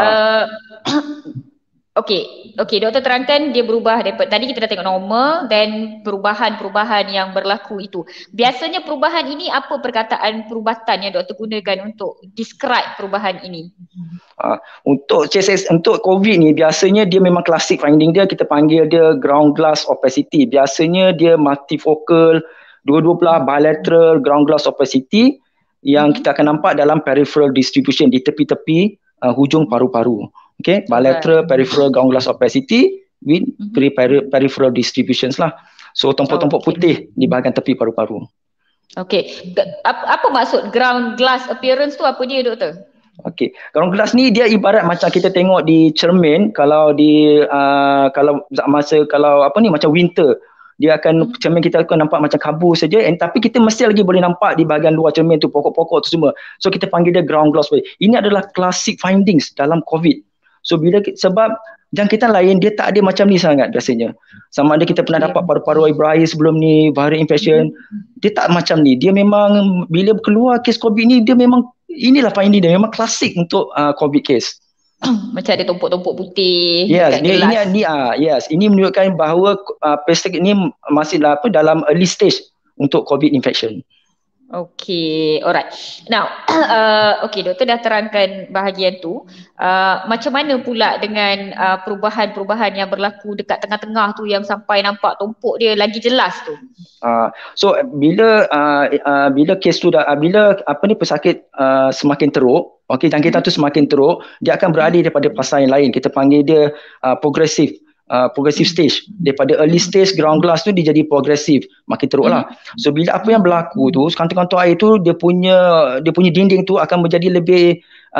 Okay, doktor terangkan dia berubah daripada tadi kita dah tengok normal dan perubahan-perubahan yang berlaku itu. Biasanya perubahan ini, apa perkataan perubatan yang doktor gunakan untuk describe perubahan ini? Untuk COVID ni biasanya dia memang klasik finding dia, kita panggil dia ground glass opacity. Biasanya dia multifocal, dua-dua belah bilateral ground glass opacity yang kita akan nampak dalam peripheral distribution di tepi-tepi hujung paru-paru. Okay, bilateral peripheral ground glass opacity with peripheral distributions lah. So tumpuk-tumpuk putih di bahagian tepi paru-paru. Okay, apa maksud ground glass appearance tu, apa dia doktor? Okey, ground glass ni dia ibarat macam kita tengok di cermin kalau di kalau masa kalau apa ni macam winter, dia akan cermin kita akan nampak macam kabur saja, tapi kita mesti lagi boleh nampak di bahagian luar cermin tu pokok-pokok tu semua. So kita panggil dia ground glass. Ini adalah classic findings dalam COVID. So sebab jangkitan lain dia tak ada macam ni sangat biasanya. Sama ada kita pernah dapat paru-paru berair sebelum ni, viral infection, dia tak macam ni. Dia memang bila keluar kes COVID ni, dia memang inilah finding dia, memang klasik untuk COVID case. Macam ada tumpuk-tumpuk putih. Yes, ini menunjukkan bahawa pesakit ini masih dalam early stage untuk COVID infection. Okay, alright. Now, okay, doktor dah terangkan bahagian tu. Macam mana pula dengan perubahan-perubahan yang berlaku dekat tengah-tengah tu yang sampai nampak tumpuk dia lagi jelas tu? So bila kes tu bila pesakit semakin teruk, okey, jangkitan tu semakin teruk, dia akan beralih daripada fasa yang lain. Kita panggil dia progressive stage. Daripada early stage ground glass tu dia jadi progressive, makin teruk lah. So bila apa yang berlaku tu, kantung-kantung air tu dia punya dinding tu akan menjadi lebih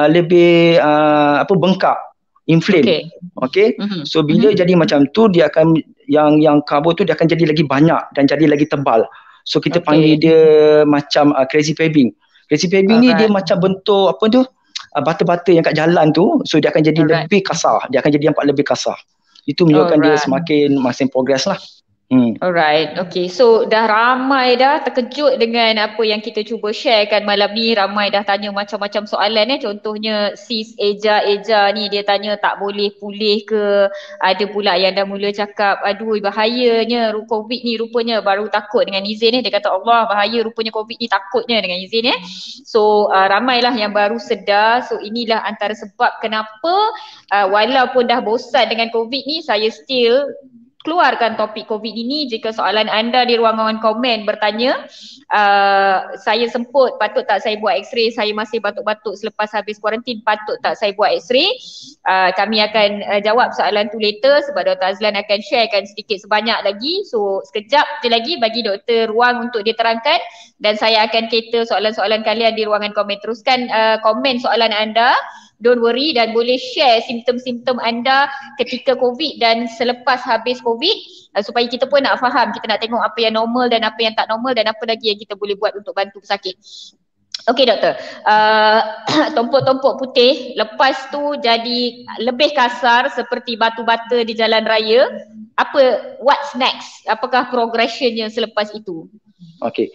bengkak, inflame. Okay. So bila jadi macam tu, dia akan yang kabut tu dia akan jadi lagi banyak dan jadi lagi tebal. So kita panggil dia macam crazy paving. Crazy paving ni dia macam bentuk apa tu, bata-bata yang kat jalan tu. So dia akan jadi lebih kasar, dia akan jadi nampak lebih kasar. Itu menunjukkan dia semakin progress lah. Alright, okay. So dah ramai dah terkejut dengan apa yang kita cuba sharekan malam ni. Ramai dah tanya macam-macam soalan Contohnya sis Eja ni dia tanya tak boleh pulih ke. Ada pula yang dah mula cakap aduh bahayanya COVID ni rupanya, baru takut dengan izin Dia kata Allah bahaya rupanya COVID ni, takutnya dengan izin So ramailah yang baru sedar. So inilah antara sebab kenapa walaupun dah bosan dengan COVID ni, saya still keluarkan topik COVID ini. Jika soalan anda di ruangan komen bertanya, saya semput, patut tak saya buat x-ray, saya masih batuk-batuk selepas habis kuarantin, patut tak saya buat x-ray, kami akan jawab soalan tu later sebab Dr. Azlan akan sharekan sedikit sebanyak lagi. So sekejap je lagi bagi doktor ruang untuk dia terangkan dan saya akan cater soalan-soalan kalian di ruangan komen. Teruskan komen soalan anda, don't worry, dan boleh share simptom-simptom anda ketika COVID dan selepas habis COVID supaya kita pun nak faham, kita nak tengok apa yang normal dan apa yang tak normal dan apa lagi yang kita boleh buat untuk bantu pesakit. Okey doktor, tumpuk-tumpuk putih lepas tu jadi lebih kasar seperti batu-bata di jalan raya. What's next? Apakah progressionnya selepas itu? Okey.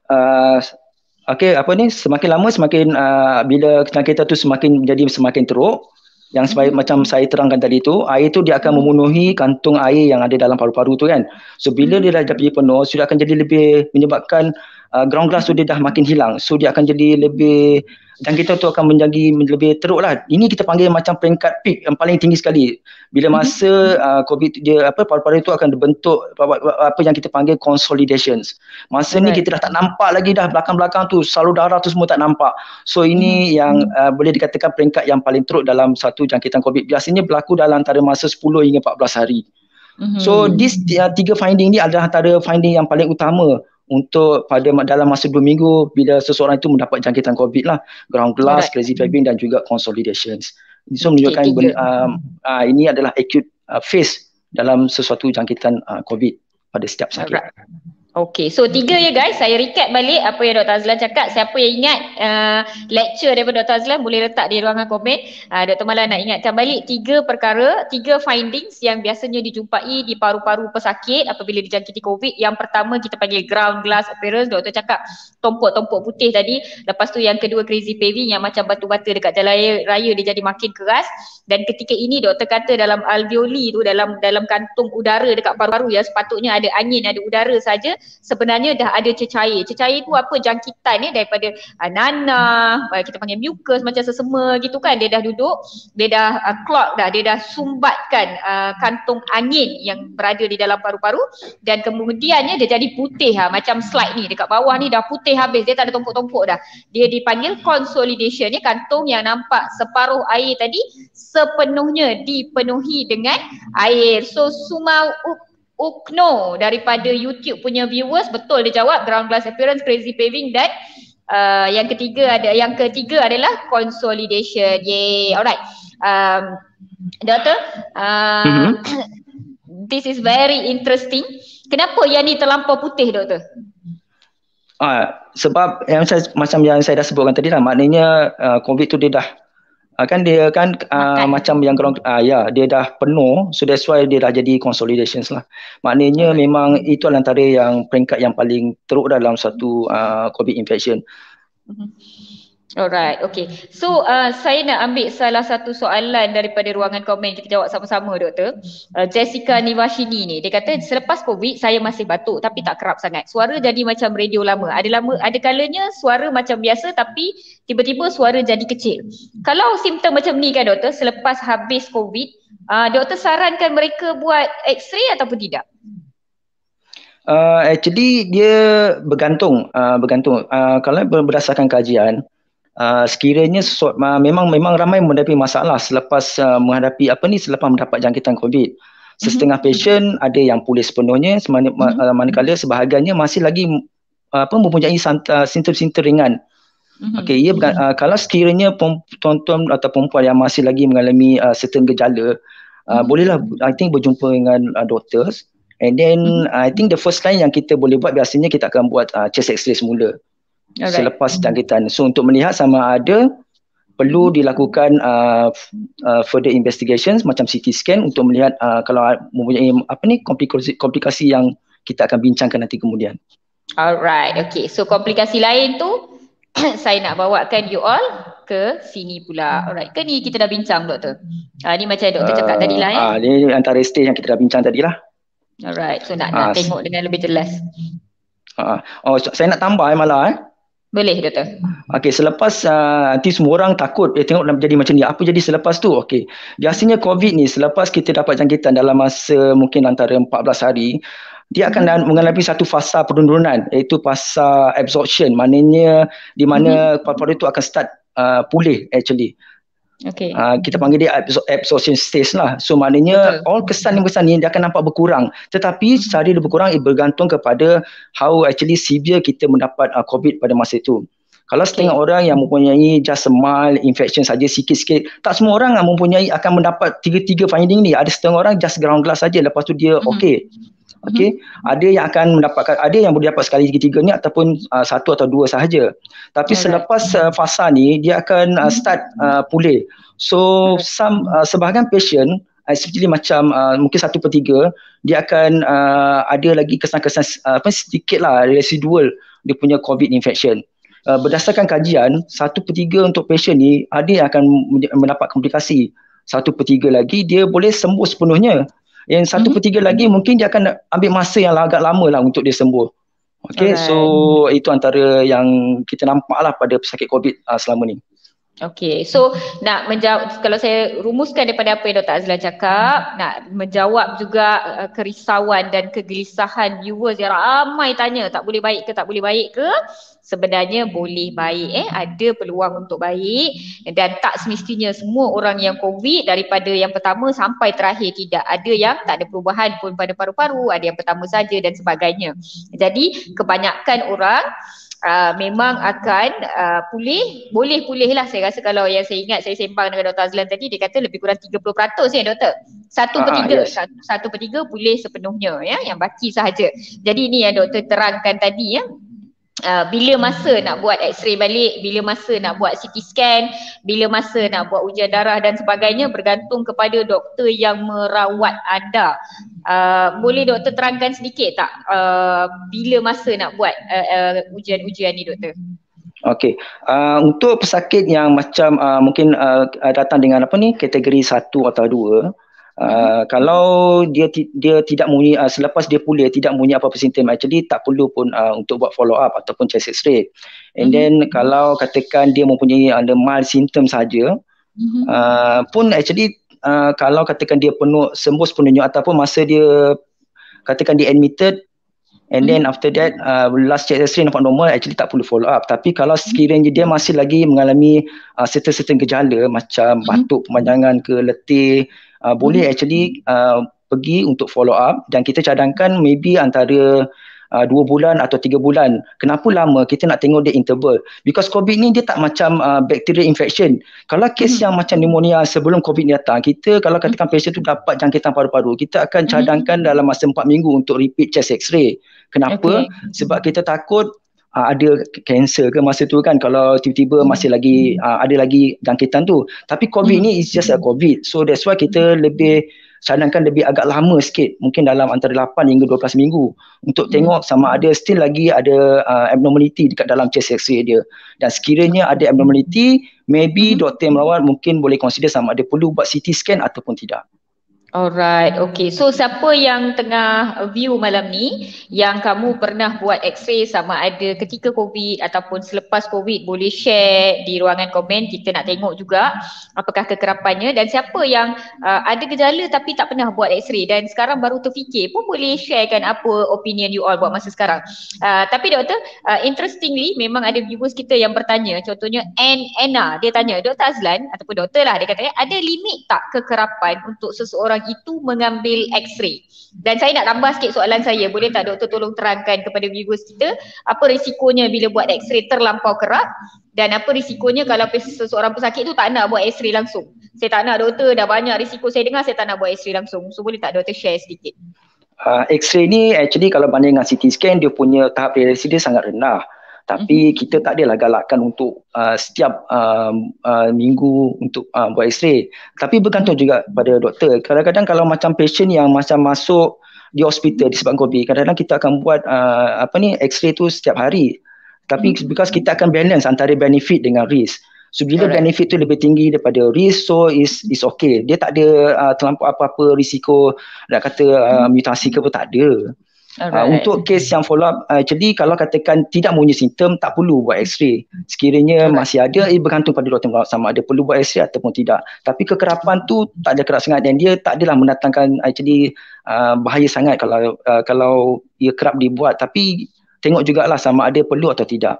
Semakin lama semakin bila kita tu semakin teruk, yang macam saya terangkan tadi tu, air tu dia akan memenuhi kantung air yang ada dalam paru-paru tu kan. So bila dia dah jadi penuh, sudah akan jadi lebih menyebabkan ground glass tu dia dah makin hilang. So dia akan jadi lebih, dan kita tu akan menjadi lebih teruk lah. Ini kita panggil macam peringkat peak yang paling tinggi sekali. Bila masa COVID dia paru-paru itu akan dibentuk apa yang kita panggil consolidations. Masa ni kita dah tak nampak lagi dah belakang-belakang tu, salur darah tu semua tak nampak. So ini yang boleh dikatakan peringkat yang paling teruk dalam satu jangkitan COVID. Biasanya berlaku dalam antara masa 10 hingga 14 hari. So this 3 finding ni adalah antara finding yang paling utama untuk dalam masa 2 minggu bila seseorang itu mendapat jangkitan COVID lah. Ground glass, crazy paving dan juga consolidations. So menunjukkan ini adalah acute phase dalam sesuatu jangkitan COVID pada setiap sakit. Okay, so 3 ya guys, saya recap balik apa yang Dr. Azlan cakap. Siapa yang ingat lecture daripada Dr. Azlan boleh letak di ruangan komen. Dr. Mala nak ingatkan balik 3 perkara, 3 findings yang biasanya dijumpai di paru-paru pesakit apabila dijangkiti COVID. Yang pertama kita panggil ground glass appearance, doktor cakap tumpuk-tumpuk putih tadi. Lepas tu yang kedua crazy paving yang macam batu-bata dekat jalan raya dia jadi makin keras. Dan ketika ini doktor kata dalam alveoli tu, dalam kantung udara dekat paru-paru ya, sepatutnya ada angin, ada udara saja. Sebenarnya dah ada cecair. Cecair tu apa? Jangkitan daripada nanah, kita panggil mucus macam sesama gitu kan. Dia dah duduk, dia dah clog dah, dia dah sumbatkan kantung angin yang berada di dalam paru-paru dan kemudiannya dia jadi putih macam slide ni dekat bawah ni dah putih habis, dia tak ada tumpuk-tumpuk dah. Dia dipanggil consolidation ni, kantung yang nampak separuh air tadi sepenuhnya dipenuhi dengan air. So Sumau Ukno daripada YouTube punya viewers betul dia jawab ground glass appearance, crazy paving dan Yang ketiga adalah consolidation. Yay. Alright. Doktor, this is very interesting. Kenapa yang ni terlampau putih, doktor? Sebab macam yang saya dah sebutkan tadi lah, maknanya COVID tu dia dah macam yang dia dah penuh, so that's why dia dah jadi consolidations lah. Maknanya memang itu adalah antara yang peringkat yang paling teruk dalam satu COVID infection. Alright, okay. So saya nak ambil salah satu soalan daripada ruangan komen, kita jawab sama-sama, doktor. Jessica Nivashini ni, dia kata selepas COVID saya masih batuk tapi tak kerap sangat. Suara jadi macam radio lama. Ada kalanya suara macam biasa tapi tiba-tiba suara jadi kecil. Kalau simptom macam ni kan, doktor, selepas habis COVID, doktor sarankan mereka buat X-ray ataupun tidak? Actually dia bergantung. Kalau berdasarkan kajian, sekiranya memang ramai menghadapi masalah selepas menghadapi selepas mendapat jangkitan COVID. Setengah patient ada yang pulih sepenuhnya, manakala sebahagiannya masih lagi mempunyai simptom-simptom ringan. Okey, kalau sekiranya tuan-tuan atau perempuan yang masih lagi mengalami certain gejala, bolehlah I think berjumpa dengan doctors, and then I think the first line yang kita boleh buat biasanya kita akan buat chest x-ray semula. Selepas jangkitan. So untuk melihat sama ada perlu dilakukan further investigations macam CT scan untuk melihat kalau mempunyai komplikasi yang kita akan bincangkan nanti kemudian. Alright, okay. So komplikasi lain tu saya nak bawakan you all ke sini pula. Alright, ke ni kita dah bincang, doktor? Ni macam doktor cakap tadi lah ya. Ni antara stage yang kita dah bincang tadi lah. Alright, so nak tengok dengan lebih jelas. Saya nak tambah malah Boleh, doktor. Okey, selepas nanti semua orang takut tengok nak jadi macam ni. Apa jadi selepas tu? Okey. Biasanya COVID ni selepas kita dapat jangkitan dalam masa mungkin antara 14 hari, dia akan mengalami satu fasa penurunan, iaitu fasa absorption. Maknanya di mana paru-paru itu akan start pulih actually. Okay. Kita panggil dia absorption stage lah. So maknanya all kesan ni dia akan nampak berkurang. Tetapi secara dia berkurang bergantung kepada how actually severe kita mendapat COVID pada masa itu. Kalau setengah orang yang mempunyai just mild infection saja sikit-sikit, tak semua orang akan mendapat tiga finding ni. Ada setengah orang just ground glass saja, lepas tu dia okey. Okey, ada yang akan mendapatkan, ada yang boleh dapat sekali tiga ni ataupun satu atau dua sahaja. Tapi selepas fasa ni dia akan start pulih. So sebahagian patient especially macam mungkin 1/3 dia akan ada lagi kesan-kesan sedikit lah residual dia punya COVID infection. Berdasarkan kajian 1/3 untuk patient ni ada yang akan mendapat komplikasi. 1/3 lagi dia boleh sembuh sepenuhnya. Yang 1/3 lagi mungkin dia akan ambil masa yang agak lama lah untuk dia sembuh. Okay, so itu antara yang kita nampak lah pada pesakit COVID selama ni. Okay, so nak menjawab, kalau saya rumuskan daripada apa yang Dr. Azlan cakap, nak menjawab juga kerisauan dan kegelisahan viewers yang ramai tanya tak boleh baik ke, sebenarnya boleh baik, ada peluang untuk baik, dan tak semestinya semua orang yang COVID daripada yang pertama sampai terakhir tidak. Ada yang tak ada perubahan pun pada paru-paru, ada yang pertama saja dan sebagainya. Jadi kebanyakan orang memang akan boleh pulih lah. Saya rasa kalau yang saya ingat, saya sembang dengan Dr. Azlan tadi, dia kata lebih kurang 30% ya doktor. 1/3 pulih sepenuhnya ya, yang baki sahaja. Jadi ini yang doktor terangkan tadi ya. Bila masa nak buat X-ray balik, bila masa nak buat CT scan, bila masa nak buat ujian darah dan sebagainya bergantung kepada doktor yang merawat anda. Boleh doktor terangkan sedikit tak bila masa nak buat ujian-ujian ni doktor? Okey, untuk pesakit yang macam mungkin datang dengan kategori 1 atau 2, kalau dia tidak mempunyai selepas dia pulih tidak mempunyai apa-apa simptom, actually tak perlu pun untuk buat follow up ataupun chest x-ray. And then kalau katakan dia mempunyai mild symptom saja, pun actually kalau katakan dia sembuh sepenuhnya ataupun masa dia katakan dia admitted and then after that last chest x-ray nampak normal, actually tak perlu follow up. Tapi kalau sekiranya dia masih lagi mengalami certain gejala macam batuk pemanjangan ke letih, boleh actually pergi untuk follow up, dan kita cadangkan maybe antara 2 bulan atau 3 bulan. Kenapa lama? Kita nak tengok dia interval. Because COVID ni dia tak macam bacterial infection. Kalau kes yang macam pneumonia sebelum COVID ni datang, kita kalau katakan patient tu dapat jangkitan paru-paru, kita akan cadangkan dalam masa 4 minggu untuk repeat chest x-ray. Kenapa? Sebab kita takut ada kanser ke masa tu kan, kalau tiba-tiba masih lagi ada lagi jangkitan tu. Tapi COVID ni is just a COVID. So that's why kita lebih cadangkan lebih agak lama sikit, mungkin dalam antara 8 hingga 12 minggu untuk tengok sama ada still lagi ada abnormality dekat dalam chest x-ray dia. Dan sekiranya ada abnormality, maybe doktor yang merawat mungkin boleh consider sama ada perlu buat CT scan ataupun tidak. Alright, okay. So siapa yang tengah view malam ni, yang kamu pernah buat x-ray sama ada ketika COVID ataupun selepas COVID, boleh share di ruangan komen. Kita nak tengok juga apakah kekerapannya, dan siapa yang ada gejala tapi tak pernah buat x-ray dan sekarang baru terfikir pun boleh sharekan apa opinion you all buat masa sekarang. Tapi doktor, interestingly memang ada viewers kita yang bertanya, contohnya Anna, dia tanya, Dr. Azlan ataupun doktor lah, dia kata ada limit tak kekerapan untuk seseorang itu mengambil x-ray? Dan saya nak tambah sikit soalan saya, boleh tak doktor tolong terangkan kepada viewers kita apa risikonya bila buat x-ray terlampau kerap, dan apa risikonya kalau seseorang pesakit tu tak nak buat x-ray langsung? Saya tak nak doktor, dah banyak risiko saya dengar, saya tak nak buat x-ray langsung. So boleh tak doktor share sedikit? X-ray ni actually kalau banding dengan CT scan, dia punya tahap realisasi dia sangat rendah. Tapi kita tak adalah galakkan untuk setiap minggu untuk buat x-ray. Tapi bergantung juga pada doktor. Kadang-kadang kalau macam patient yang macam masuk di hospital disebabkan COVID, kadang-kadang kita akan buat x-ray tu setiap hari. Tapi because kita akan balance antara benefit dengan risk. So bila benefit tu lebih tinggi daripada risk, so is okay. Dia tak ada terlampau apa-apa risiko, nak kata mutasi ke pun tak ada. Untuk kes yang follow up, jadi kalau katakan tidak mempunyai simptom, tak perlu buat x-ray. Sekiranya masih ada, bergantung pada doktor merawat sama ada perlu buat x-ray ataupun tidak. Tapi kekerapan tu tak ada kerap sangat, dan dia tak adalah mendatangkan bahaya sangat kalau ia kerap dibuat. Tapi tengok jugalah sama ada perlu atau tidak.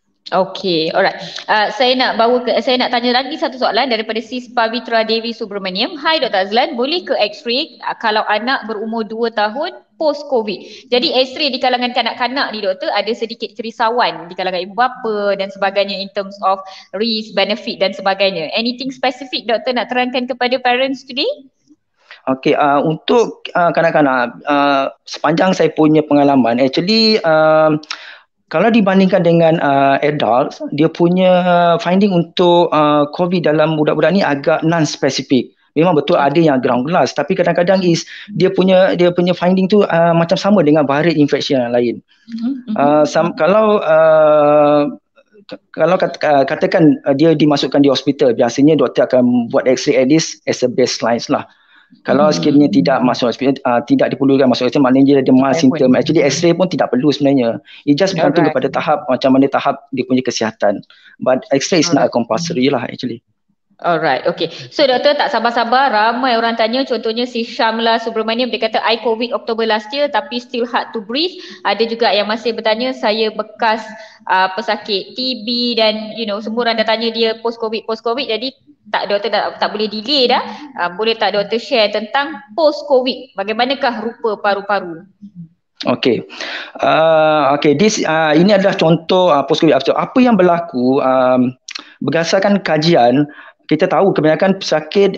Okay, alright. Saya nak tanya lagi satu soalan daripada Sis Pavitra Devi Subramaniam. Hai Dr. Azlan, boleh ke x-ray kalau anak berumur 2 tahun post COVID? Jadi x-ray di kalangan kanak-kanak ni doktor, ada sedikit kerisauan di kalangan ibu bapa dan sebagainya in terms of risk, benefit dan sebagainya. Anything specific doktor nak terangkan kepada parents today? Okay, untuk kanak-kanak, sepanjang saya punya pengalaman, actually kalau dibandingkan dengan adults, dia punya finding untuk COVID dalam budak-budak ni agak non-specific. Memang betul ada yang ground glass, tapi kadang-kadang dia punya finding tu macam sama dengan variant infection yang lain. Kalau katakan dia dimasukkan di hospital, biasanya doktor akan buat x-ray at least as a baseline lah. Kalau sekiranya tidak masuk hospital, tidak diperlukan masuk hospital, maknanya dia ada mild symptom. Actually x-ray pun tidak perlu sebenarnya. It just bergantung kepada tahap, macam mana tahap dia punya kesihatan. But x-ray is not compulsory lah actually. Alright, okay. So doktor, tak sabar-sabar, ramai orang tanya, contohnya si Syamla Subramaniam, dia kata I COVID October last year tapi still hard to breathe. Ada juga yang masih bertanya, saya bekas pesakit TB dan semua orang dah tanya dia post COVID. Jadi doktor tak boleh delay dah. Boleh tak doktor share tentang post COVID, bagaimanakah rupa paru-paru? Okay, ini adalah contoh post COVID. Apa yang berlaku berdasarkan kajian, kita tahu kebanyakan pesakit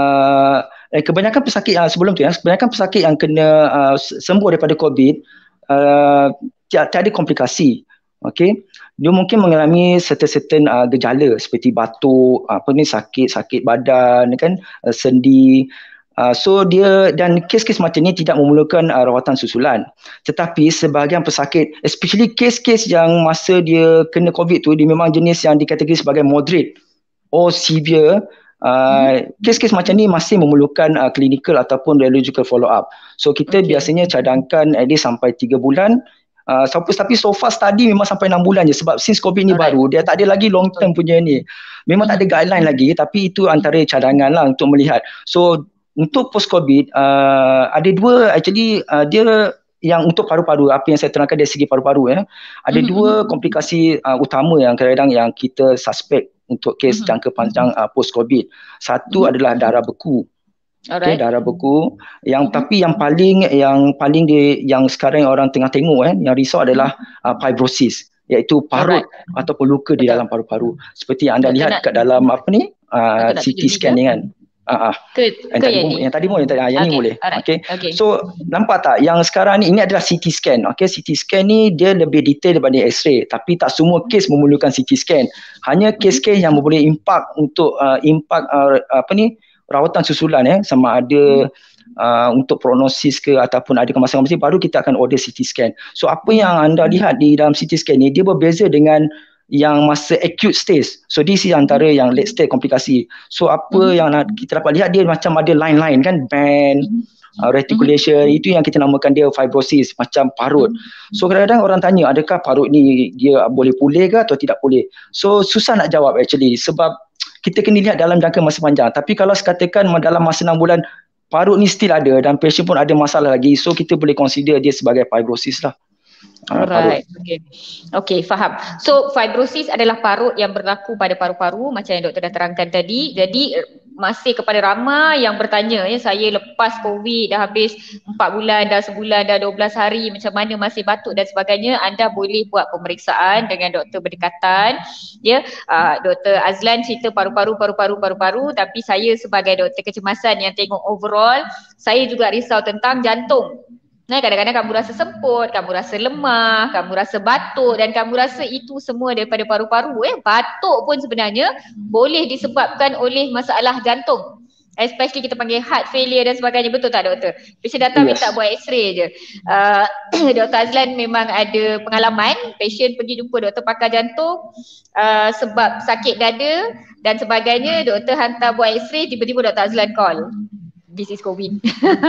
sebelum tu kebanyakan pesakit yang kena sembuh daripada COVID tiada komplikasi. Okay, dia mungkin mengalami certain gejala seperti batuk, sakit badan kan, sendi. So dia, dan kes-kes macam ni tidak memerlukan rawatan susulan. Tetapi sebahagian pesakit, especially kes-kes yang masa dia kena COVID tu, dia memang jenis yang dikategori sebagai moderate or severe. Kes-kes macam ni masih memerlukan clinical ataupun radiological follow up. So kita biasanya cadangkan at least sampai 3 bulan. Tapi so far study memang sampai 6 bulan je, sebab since COVID ni baru, dia tak ada lagi long term punya ni. Memang tak ada guideline lagi, tapi itu antara cadangan lah untuk melihat. So untuk post COVID, ada dua actually, dia yang untuk paru-paru, apa yang saya terangkan dari segi paru-paru ada dua komplikasi utama yang kadang-kadang yang kita suspek untuk kes jangka panjang post COVID. Satu adalah darah beku. Okay, Alright. darah beku. Tapi yang paling yang sekarang orang tengah tengok yang risau adalah fibrosis, iaitu parut Alright. ataupun luka di Betul. dalam paru-paru. Seperti yang anda Doktor lihat nak kat dalam doktor nak CT tunjuk ni ke? scan ni kan. Ke yang ni? Yang tadi Okay, boleh. alright. Okay. Okay. So nampak tak yang sekarang ni, ini adalah CT scan. Okay, CT scan ni dia lebih detail daripada X-ray, tapi tak semua kes memerlukan CT scan. Hanya kes-kes yang boleh impak untuk rawatan susulan, sama ada untuk prognosis ke ataupun ada kemalangan, baru kita akan order CT scan. So apa yang anda lihat di dalam CT scan ni, dia berbeza dengan yang masa acute stage. So this is antara yang late stage komplikasi. So apa yang kita dapat lihat, dia macam ada line-line kan, band, reticulation, itu yang kita namakan dia fibrosis, macam parut. So kadang-kadang orang tanya, adakah parut ni dia boleh pulih ke atau tidak pulih? So susah nak jawab actually, sebab kita kena lihat dalam jangka masa panjang. Tapi kalau sekatakan dalam masa 6 bulan parut ni still ada dan patient pun ada masalah lagi, so kita boleh consider dia sebagai fibrosis lah. Alright, okay, faham. So fibrosis adalah parut yang berlaku pada paru-paru macam yang doktor dah terangkan tadi. Jadi masih kepada ramai yang bertanya, saya lepas COVID dah habis 4 bulan, dah sebulan, dah 12 hari, macam mana masih batuk dan sebagainya, anda boleh buat pemeriksaan dengan doktor berdekatan. Doktor Azlan cerita paru-paru, tapi saya sebagai doktor kecemasan yang tengok overall, saya juga risau tentang jantung. Kadang-kadang kamu rasa semput, kamu rasa lemah, kamu rasa batuk dan kamu rasa itu semua daripada paru-paru. Batuk pun sebenarnya boleh disebabkan oleh masalah jantung. Especially kita panggil heart failure dan sebagainya. Betul tak doktor? Patient datang minta buat x-ray je. Dr. Azlan memang ada pengalaman. Patient pergi jumpa doktor pakar jantung sebab sakit dada dan sebagainya. Doktor hantar buat x-ray, tiba-tiba Dr. Azlan call. This is COVID.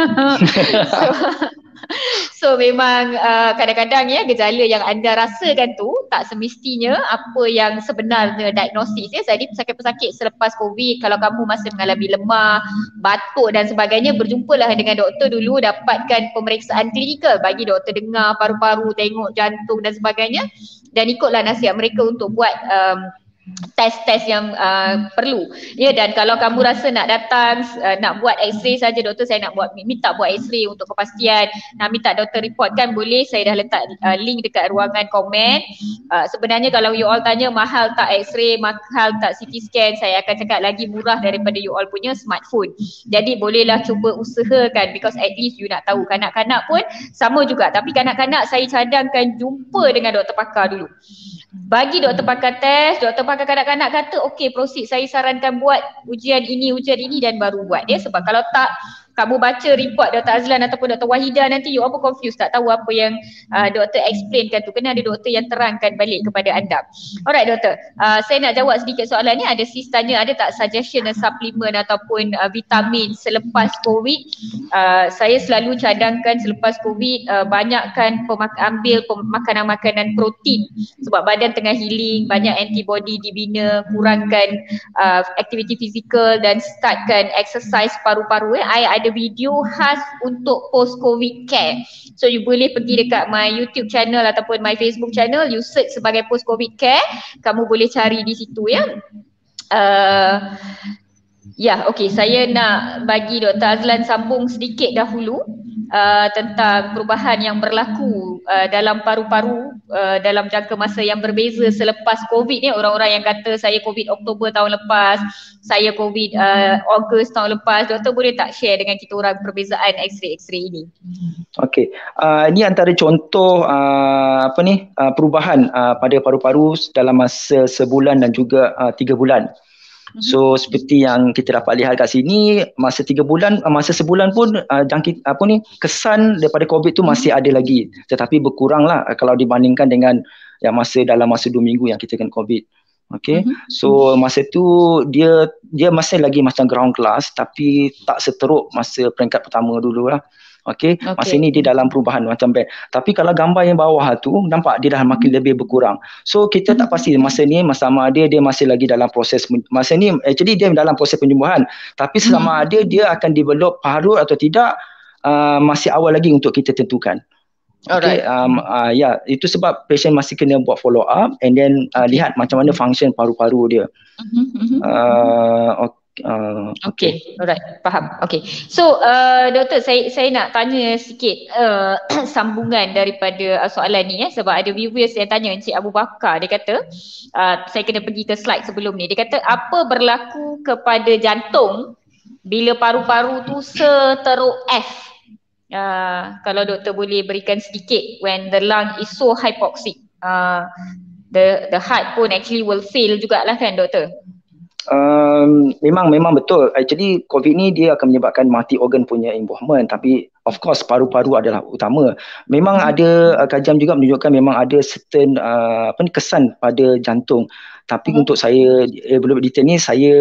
So memang kadang-kadang gejala yang anda rasakan tu tak semestinya apa yang sebenarnya diagnosis. Jadi pesakit-pesakit selepas COVID, kalau kamu masih mengalami lemah, batuk dan sebagainya, berjumpalah dengan doktor dulu, dapatkan pemeriksaan klinikal, bagi doktor dengar paru-paru, tengok jantung dan sebagainya, dan ikutlah nasihat mereka untuk buat tes-tes yang perlu. Dan kalau kamu rasa nak datang nak buat x-ray saja, doktor saya nak minta buat x-ray untuk kepastian, nak minta doktor reportkan, boleh, saya dah letak link dekat ruangan komen. Sebenarnya kalau you all tanya mahal tak x-ray, mahal tak CT scan, saya akan cakap lagi murah daripada you all punya smartphone. Jadi bolehlah cuba usahakan, because at least you nak tahu. Kanak-kanak pun sama juga, tapi kanak-kanak saya cadangkan jumpa dengan doktor pakar dulu. Bagi doktor pakar tes, doktor pakar kanak-kanak kata okey, proceed, saya sarankan buat ujian ini dan baru buat. Sebab kalau tak, kamu baca report Dr. Azlan ataupun Dr. Wahida, nanti you apa confused, tak tahu apa yang doktor explainkan tu. Kena ada doktor yang terangkan balik kepada anda. Alright doktor, saya nak jawab sedikit soalan ni. Ada sis tanya, ada tak suggestion suplemen ataupun vitamin selepas COVID? Saya selalu cadangkan selepas COVID, banyakkan ambil makanan-makanan protein, sebab badan tengah healing, banyak antibody dibina, kurangkan aktiviti fizikal dan startkan exercise paru-paru. I ada video khas untuk post-COVID care. So you boleh pergi dekat my YouTube channel ataupun my Facebook channel, you search sebagai post-COVID care, kamu boleh cari di situ okey, saya nak bagi Dr. Azlan sambung sedikit dahulu tentang perubahan yang berlaku dalam paru-paru dalam jangka masa yang berbeza selepas COVID ni. Orang-orang yang kata saya COVID Oktober tahun lepas, saya COVID Ogos tahun lepas, doktor boleh tak share dengan kita orang perbezaan X-ray ini? Okey, ini antara contoh perubahan pada paru-paru dalam masa sebulan dan juga 3 bulan. So seperti yang kita dapat lihat kat sini, masa 3 bulan, masa sebulan pun kesan daripada COVID tu masih ada lagi, tetapi berkurang lah kalau dibandingkan dengan yang dalam masa 2 minggu yang kita kena COVID. Okay, so masa tu dia masih lagi macam ground class, tapi tak seteruk masa peringkat pertama dulu lah. Okay. Masa ni dia dalam perubahan macam band. Tapi kalau gambar yang bawah tu, nampak dia dah makin lebih berkurang. So kita tak pasti masa ni sama ada dia masih lagi dalam proses, masa ni actually dia dalam proses penyembuhan. Tapi selama ada dia akan develop parut atau tidak, masih awal lagi untuk kita tentukan. Okay, itu sebab patient masih kena buat follow up and then lihat macam mana function paru-paru dia. Okay, alright, faham. Okay, so doktor, saya nak tanya sikit sambungan daripada soalan ni sebab ada viewers yang tanya. Encik Abu Bakar, dia kata saya kena pergi ke slide sebelum ni. Dia kata apa berlaku kepada jantung bila paru-paru tu seteruk F? Kalau doktor boleh berikan sedikit, when the lung is so hypoxic, the heart pun actually will fail jugalah kan doktor? Memang betul. Actually COVID ni dia akan menyebabkan multi organ punya involvement, tapi of course paru-paru adalah utama. Memang ada kajian juga menunjukkan memang ada certain kesan pada jantung. Tapi untuk saya belum detail ni, saya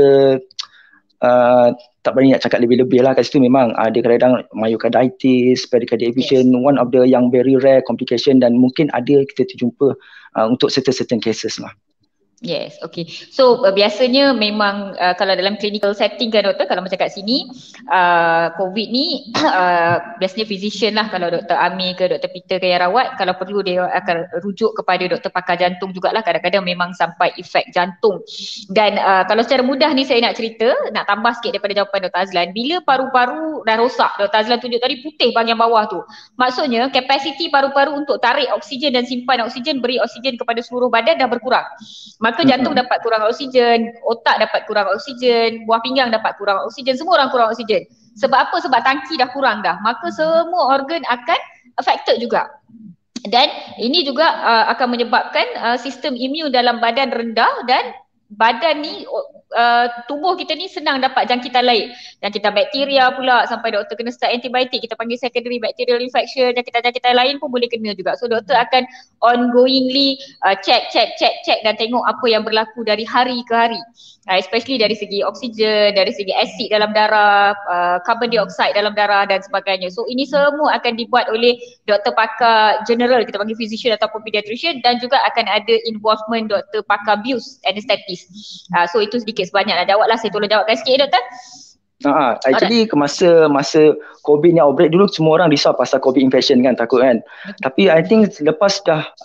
tak berani nak cakap lebih-lebih lah. Kat situ memang ada kadang-kadang myocarditis, pericardial effusion, one of the yang very rare complication, dan mungkin ada kita terjumpa untuk certain cases lah. Yes, okay. So biasanya memang kalau dalam clinical setting kan doktor, kalau macam kat sini COVID ni biasanya physician lah, kalau Dr. Amir ke Dr. Peter ke yang rawat, kalau perlu dia akan rujuk kepada doktor pakar jantung jugalah. Kadang-kadang memang sampai efek jantung. Dan kalau secara mudah ni saya nak cerita, nak tambah sikit daripada jawapan Dr. Azlan, bila paru-paru dah rosak, Dr. Azlan tunjuk tadi putih bahagian bawah tu, maksudnya kapasiti paru-paru untuk tarik oksigen dan simpan oksigen, beri oksigen kepada seluruh badan dah berkurang. Maka jantung dapat kurang oksigen, otak dapat kurang oksigen, buah pinggang dapat kurang oksigen, semua orang kurang oksigen. Sebab apa? Sebab tangki dah kurang dah. Maka semua organ akan affected juga. Dan ini juga akan menyebabkan sistem imun dalam badan rendah, dan badan ni tubuh kita ni senang dapat jangkitan lain, jangkitan bakteria pula, sampai doktor kena start antibiotik, kita panggil secondary bacterial infection, jangkitan-jangkitan lain pun boleh kena juga. So doktor akan ongoingly check dan tengok apa yang berlaku dari hari ke hari, especially dari segi oksigen, dari segi asid dalam darah, carbon dioxide dalam darah dan sebagainya. So ini semua akan dibuat oleh doktor pakar general, kita panggil physician ataupun pediatrician, dan juga akan ada involvement doktor pakar bius, anesthetist. So itu sedikit sebanyak lah jawablah, saya tolong jawabkan sikit doktor. Actually masa COVID ni outbreak dulu, semua orang risau pasal COVID infection kan, takut kan. Tapi I think selepas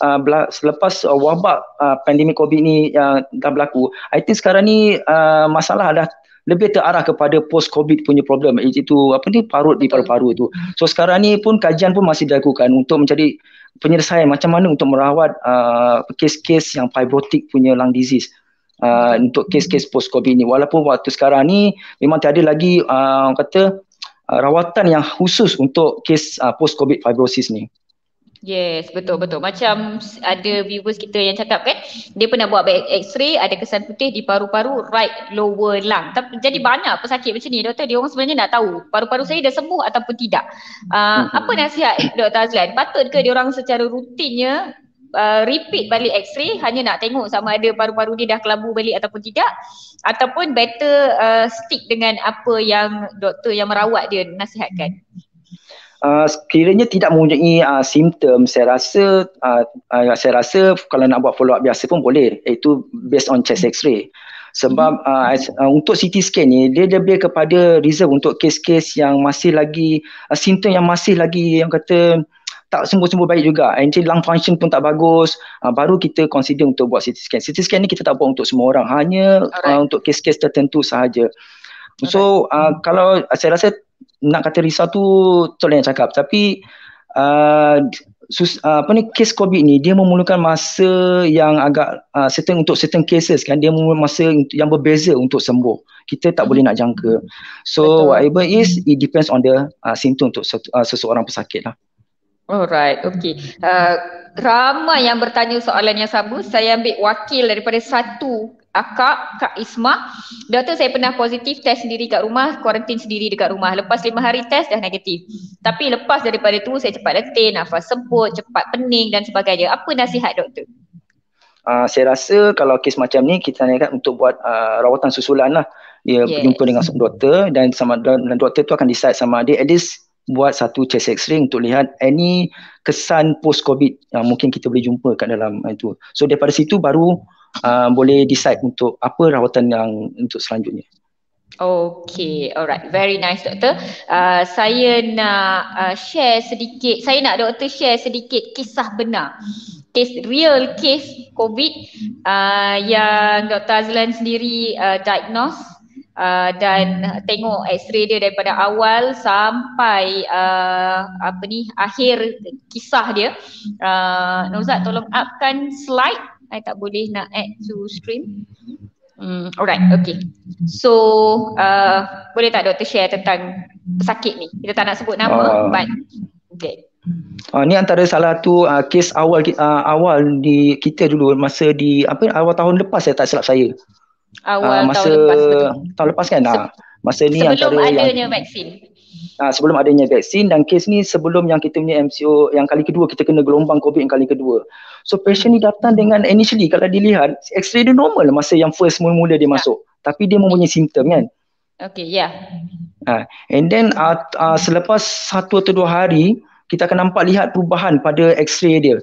wabak pandemik COVID ni yang dah berlaku, I think sekarang ni masalah dah lebih terarah kepada post COVID punya problem, iaitu parut di paru-paru itu. So sekarang ni pun kajian pun masih dilakukan untuk mencari penyelesaian macam mana untuk merawat kes-kes yang fibrotic punya lung disease. Untuk kes-kes post-COVID ni, walaupun waktu sekarang ni memang tiada lagi rawatan yang khusus untuk kes post-COVID fibrosis ni. Yes, betul. Macam ada viewers kita yang cakap kan, dia pernah buat x-ray, ada kesan putih di paru-paru right lower lung. Tapi jadi banyak pesakit macam ni doktor, dia orang sebenarnya nak tahu paru-paru saya dah sembuh ataupun tidak. Apa nasihat Dr. Azlan? Patut ke dia orang secara rutinnya repeat balik x-ray hanya nak tengok sama ada paru-paru dia dah kelabu balik ataupun tidak, ataupun better stick dengan apa yang doktor yang merawat dia nasihatkan? Sekiranya tidak mempunyai simptom, saya rasa kalau nak buat follow up biasa pun boleh, iaitu based on chest x-ray. Sebab untuk CT scan ni dia lebih kepada reserve untuk kes-kes yang masih lagi simptom yang masih lagi yang kata tak sembuh-sembuh baik juga. Actually lung function pun tak bagus, baru kita consider untuk buat CT scan. CT scan ni kita tak buat untuk semua orang, hanya untuk kes-kes tertentu sahaja. So kalau saya rasa nak kata risau tu betul yang cakap, tapi kes COVID ni dia memerlukan masa yang agak untuk certain cases kan, dia memerlukan masa yang berbeza untuk sembuh. Kita tak boleh nak jangka. So whatever is, it depends on the symptom untuk seseorang pesakit lah. Alright, okay. Ramai yang bertanya soalan yang sama. Saya ambil wakil daripada satu Kak Isma. Doktor, saya pernah positif test sendiri kat rumah, kuarantin sendiri dekat rumah. Lepas 5 hari test dah negatif. Tapi lepas daripada tu saya cepat letih, nafas semput, cepat pening dan sebagainya. Apa nasihat doktor? Saya rasa kalau kes macam ni kita naikkan untuk buat rawatan susulan lah. Dia berjumpa dengan doktor, dan doktor tu akan decide sama ada at least buat satu chest x-ray untuk lihat any kesan post-COVID yang mungkin kita boleh jumpa kat dalam itu. So daripada situ baru boleh decide untuk apa rawatan yang untuk selanjutnya. Okay, alright. Very nice doktor. Saya nak share sedikit, saya nak doktor share sedikit kisah benar. Real case COVID yang Dr. Azlan sendiri diagnose dan tengok X-ray dia daripada awal sampai akhir kisah dia. Nuzat tolong upkan slide. I tak boleh nak add to screen. Alright, okay. So boleh tak doktor share tentang pesakit ni? Kita tak nak sebut nama, but okay. Ni antara salah satu kes awal di kita dulu masa di awal tahun lepas, saya tak silap saya. Tahun lepas, betul. Tahun lepas kan? Masa ni sebelum adanya vaksin. Sebelum adanya vaksin, dan kes ni sebelum yang kita punya MCO yang kali kedua, kita kena gelombang COVID yang kali kedua. So patient ni datang dengan initially kalau dilihat X-ray dia normal masa yang first mula-mula dia masuk. Tapi dia mempunyai simptom kan. Okay, yeah. And then selepas 1 atau 2 hari kita akan lihat perubahan pada X-ray dia.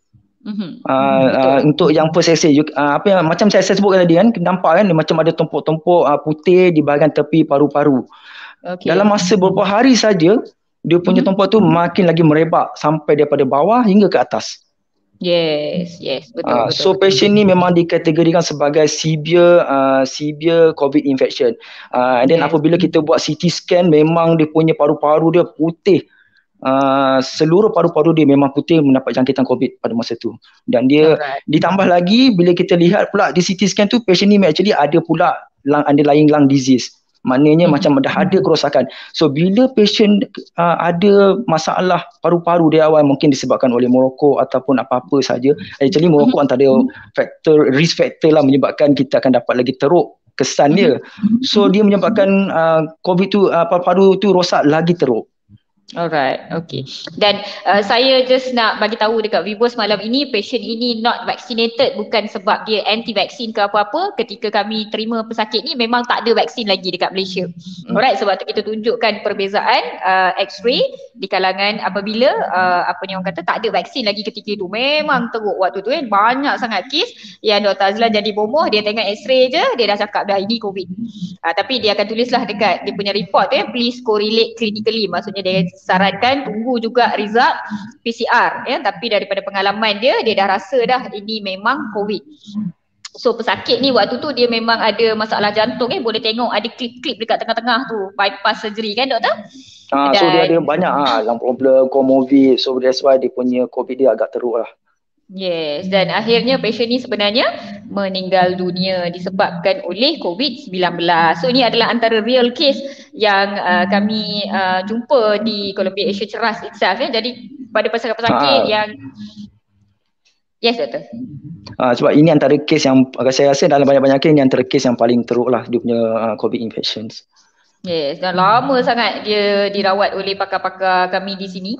Untuk yang first X-ray, apa yang macam saya sebutkan tadi kan, nampak kan dia macam ada tumpuk-tumpuk putih di bahagian tepi paru-paru. Okay. Dalam masa beberapa hari saja dia punya tumpuk tu makin lagi merebak sampai daripada bawah hingga ke atas. Yes, betul. So patient ni memang dikategorikan sebagai severe COVID infection. And then apabila kita buat CT scan, memang dia punya paru-paru dia putih. Seluruh paru-paru dia memang putih mendapat jangkitan COVID pada masa tu. Dan dia ditambah lagi bila kita lihat pula di CT scan tu, patient ni actually ada pula underlying lung disease. Maknanya macam dah ada kerosakan. So bila patient ada masalah paru-paru di awal, mungkin disebabkan oleh merokok ataupun apa-apa saja. Actually merokok antara risk factor lah menyebabkan kita akan dapat lagi teruk kesan dia. So dia menyebabkan COVID tu, paru-paru tu rosak lagi teruk. Alright, okay. Dan saya just nak bagi tahu dekat viewers malam ini, patient ini not vaccinated bukan sebab dia anti-vaksin ke apa-apa. Ketika kami terima pesakit ni memang tak ada vaksin lagi dekat Malaysia. Alright, sebab tu kita tunjukkan perbezaan X-ray di kalangan apabila orang kata tak ada vaksin lagi ketika itu. Memang teruk waktu tu kan, banyak sangat kes yang Dr. Azlan jadi bomoh, dia tengok X-ray je dia dah cakap dah ini COVID. Tapi dia akan tulislah dekat dia punya report tu please correlate clinically, maksudnya dia sarankan tunggu juga result PCR ya, tapi daripada pengalaman dia dah rasa dah ini memang COVID. So pesakit ni waktu tu dia memang ada masalah jantung boleh tengok ada klip-klip dekat tengah-tengah tu, bypass surgery kan doktor? So dia ada banyak lung problem, comorbid, so that's why dia punya COVID dia agak teruk lah. Yes, dan akhirnya patient ni sebenarnya meninggal dunia disebabkan oleh COVID-19. So ini adalah antara real case yang kami jumpa di Columbia Asia Ceras itself ya. Jadi pada pesakit-pesakit yang yes doktor. Sebab ini antara kes yang saya rasa dalam banyak-banyak kes ini antara kes yang paling teruk lah dia punya COVID infections. Yes, dan lama sangat dia dirawat oleh pakar-pakar kami di sini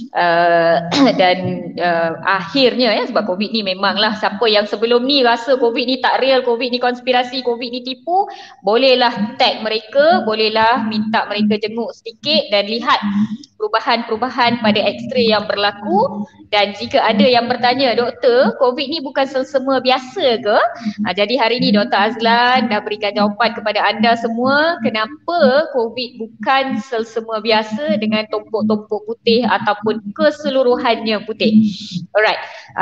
dan akhirnya ya, sebab COVID ni memanglah siapa yang sebelum ni rasa COVID ni tak real, COVID ni konspirasi, COVID ni tipu, bolehlah tag mereka, bolehlah minta mereka jenguk sedikit dan lihat perubahan-perubahan pada X-ray yang berlaku. Dan jika ada yang bertanya, doktor, COVID ni bukan selsema biasa ke? Jadi hari ni Dr. Azlan dah berikan jawapan kepada anda semua kenapa COVID bukan selsema biasa dengan tumpuk-tumpuk putih ataupun keseluruhannya putih. Alright,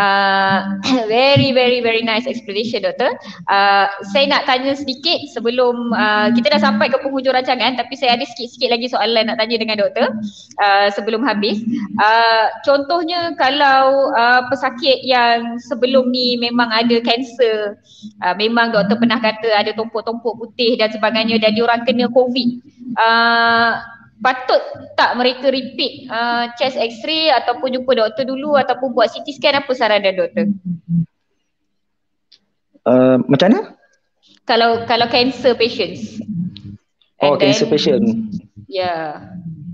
very nice explanation doktor. Saya nak tanya sedikit sebelum kita dah sampai ke penghujung rancangan, tapi saya ada sikit-sikit lagi soalan nak tanya dengan doktor sebelum habis. Contohnya kalau pesakit yang sebelum ni memang ada kanser, memang doktor pernah kata ada tumpuk-tumpuk putih dan sebagainya dan diorang kena COVID, patut tak mereka repeat chest x-ray ataupun jumpa doktor dulu ataupun buat CT scan? Apa saran dan doktor? Macam mana? Kalau cancer patients. Cancer patient. Ya.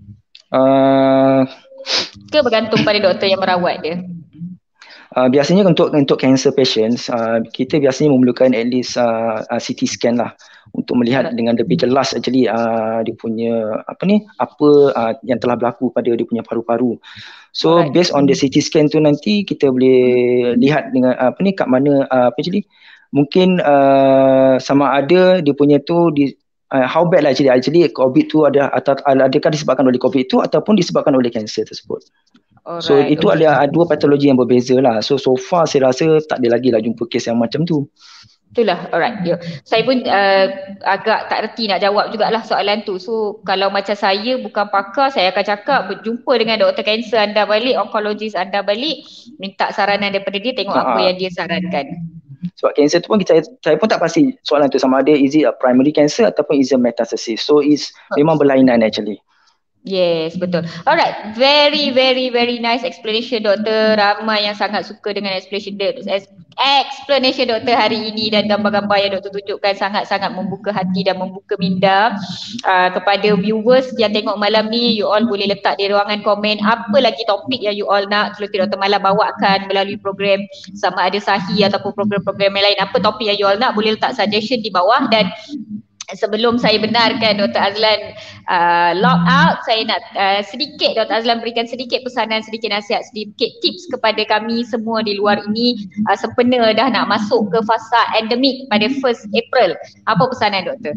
Ke bergantung pada doktor yang merawat dia? Biasanya untuk cancer patients, kita biasanya memerlukan at least CT scan lah untuk melihat dengan lebih jelas actually dia punya apa yang telah berlaku pada dia punya paru-paru. So based on the CT scan tu nanti kita boleh lihat dengan kat mana actually mungkin sama ada dia punya tu how bad lah actually COVID tu adakah disebabkan oleh COVID tu ataupun disebabkan oleh kanser tersebut. So itu ada dua patologi yang berbeza lah. So far saya rasa tak ada lagi lah jumpa kes yang macam tu. Itulah, alright. Yeah. Saya pun agak tak reti nak jawab jugalah soalan tu. So kalau macam saya bukan pakar, saya akan cakap berjumpa dengan doktor kanser anda balik, onkologis anda balik, minta saranan daripada dia, tengok apa yang dia sarankan. Sebab kanser tu pun saya pun tak pasti soalan tu sama ada is it a primary cancer ataupun is it metastasis. So it's memang berlainan actually. Yes, betul. Alright, very very very nice explanation doktor. Ramai yang sangat suka dengan explanation doktor hari ini, dan gambar-gambar yang doktor tunjukkan sangat-sangat membuka hati dan membuka minda. Kepada viewers yang tengok malam ni, you all boleh letak di ruangan komen apa lagi topik yang you all nak Celoteh Dr. Mala bawakan melalui program sama ada Sahi ataupun program-program yang lain. Apa topik yang you all nak, boleh letak suggestion di bawah. Dan sebelum saya benarkan Dr. Azlan log out, saya nak sedikit Dr. Azlan berikan sedikit pesanan, sedikit nasihat, sedikit tips kepada kami semua di luar ini sempena dah nak masuk ke fasa endemik pada 1 April. Apa pesanan doktor?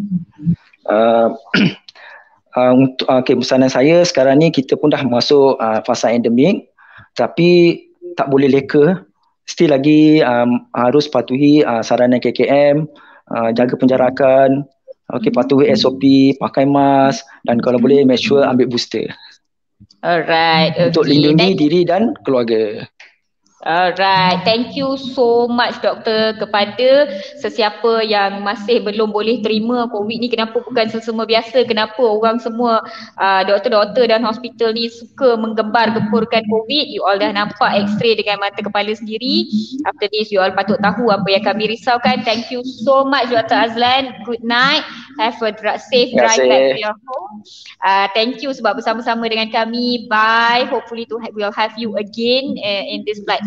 Okay, pesanan saya sekarang ni kita pun dah masuk fasa endemik, tapi tak boleh leka. Still lagi harus patuhi saranan KKM, jaga penjarakan. Okay, patuhi SOP, pakai mask, dan kalau boleh make sure ambil booster. Alright, okay. Untuk lindungi diri dan keluarga. Alright, thank you so much doktor. Kepada sesiapa yang masih belum boleh terima COVID ni, kenapa bukan sesama biasa, kenapa orang semua doktor-doktor dan hospital ni suka menggembar-gemburkan COVID. You all dah nampak x-ray dengan mata kepala sendiri. After this you all patut tahu apa yang kami risaukan. Thank you so much Dr. Azlan. Good night. Have a safe drive back to your home. Thank you sebab bersama-sama dengan kami. Bye. Hopefully we'll have you again in this platform.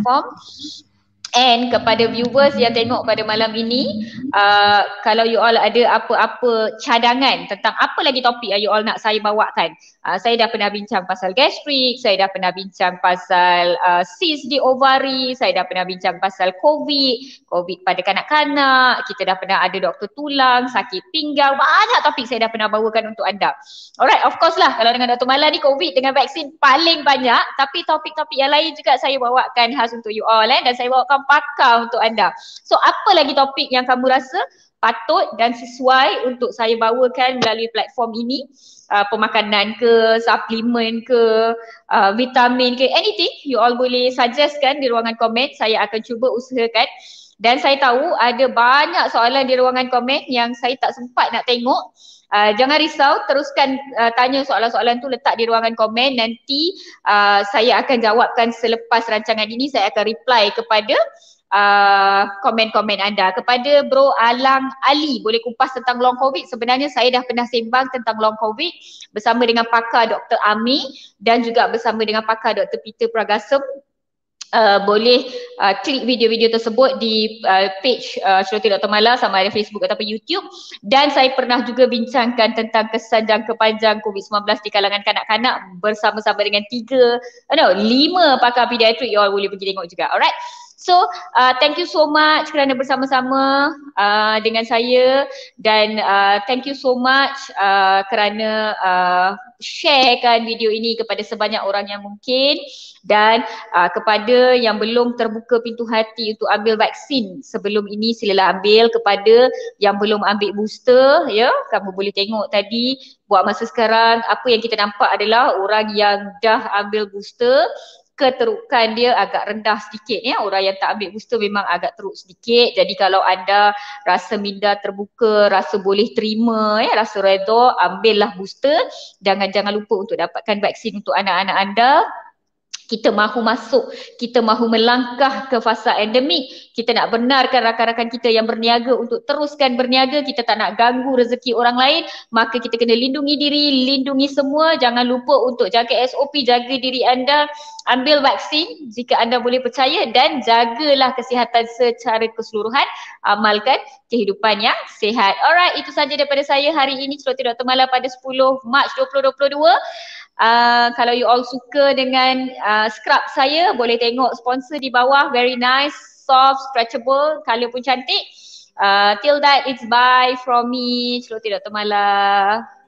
And kepada viewers yang tengok pada malam ini, kalau you all ada apa-apa cadangan tentang apa lagi topik yang you all nak saya bawakan, saya dah pernah bincang pasal gastrik, saya dah pernah bincang pasal cyst di ovari, saya dah pernah bincang pasal COVID pada kanak-kanak, kita dah pernah ada doktor tulang, sakit pinggang, banyak topik saya dah pernah bawakan untuk anda. Alright, of course lah kalau dengan Dr. Mala ni COVID dengan vaksin paling banyak, tapi topik-topik yang lain juga saya bawakan khas untuk you all dan saya bawakan pakar untuk anda. So apa lagi topik yang kamu rasa patut dan sesuai untuk saya bawakan melalui platform ini? Pemakanan ke, suplemen ke, vitamin ke, anything you all boleh suggestkan di ruangan komen. Saya akan cuba usahakan. Dan saya tahu ada banyak soalan di ruangan komen yang saya tak sempat nak tengok. Jangan risau, teruskan tanya soalan-soalan tu, letak di ruangan komen. Nanti saya akan jawabkan selepas rancangan ini. Saya akan reply kepada komen-komen anda. Kepada Bro Alang Ali, boleh kupas tentang long COVID? Sebenarnya saya dah pernah sembang tentang long COVID bersama dengan pakar Dr. Ami dan juga bersama dengan pakar Dr. Peter Pragasem. Boleh klik video-video tersebut di page Celoteh Dr. Mala sama ada Facebook ataupun YouTube. Dan saya pernah juga bincangkan tentang kesan jangka panjang COVID-19 di kalangan kanak-kanak bersama-sama dengan 5 pakar pediatrik. You all boleh pergi tengok juga. Alright. So thank you so much kerana bersama-sama dengan saya, dan thank you so much kerana sharekan video ini kepada sebanyak orang yang mungkin. Dan kepada yang belum terbuka pintu hati untuk ambil vaksin sebelum ini, silalah ambil. Kepada yang belum ambil booster, ya, kamu boleh tengok tadi buat masa sekarang apa yang kita nampak adalah orang yang dah ambil booster, keterukan dia agak rendah sedikit ya. Orang yang tak ambil booster memang agak teruk sedikit. Jadi kalau anda rasa minda terbuka, rasa boleh terima ya, rasa redha, ambillah booster. Jangan lupa untuk dapatkan vaksin untuk anak-anak anda. Kita mahu masuk, kita mahu melangkah ke fasa endemik. Kita nak benarkan rakan-rakan kita yang berniaga untuk teruskan berniaga. Kita tak nak ganggu rezeki orang lain. Maka kita kena lindungi diri, lindungi semua. Jangan lupa untuk jaga SOP, jaga diri anda. Ambil vaksin jika anda boleh percaya, dan jagalah kesihatan secara keseluruhan. Amalkan kehidupan yang sihat. Alright, itu saja daripada saya hari ini, Celoteh Dr. Mala pada 10 Mac 2022. Kalau you all suka dengan scrub saya, boleh tengok sponsor di bawah. Very nice, soft, stretchable, color pun cantik. Till that, it's bye from me, Celoteh Dr. Mala.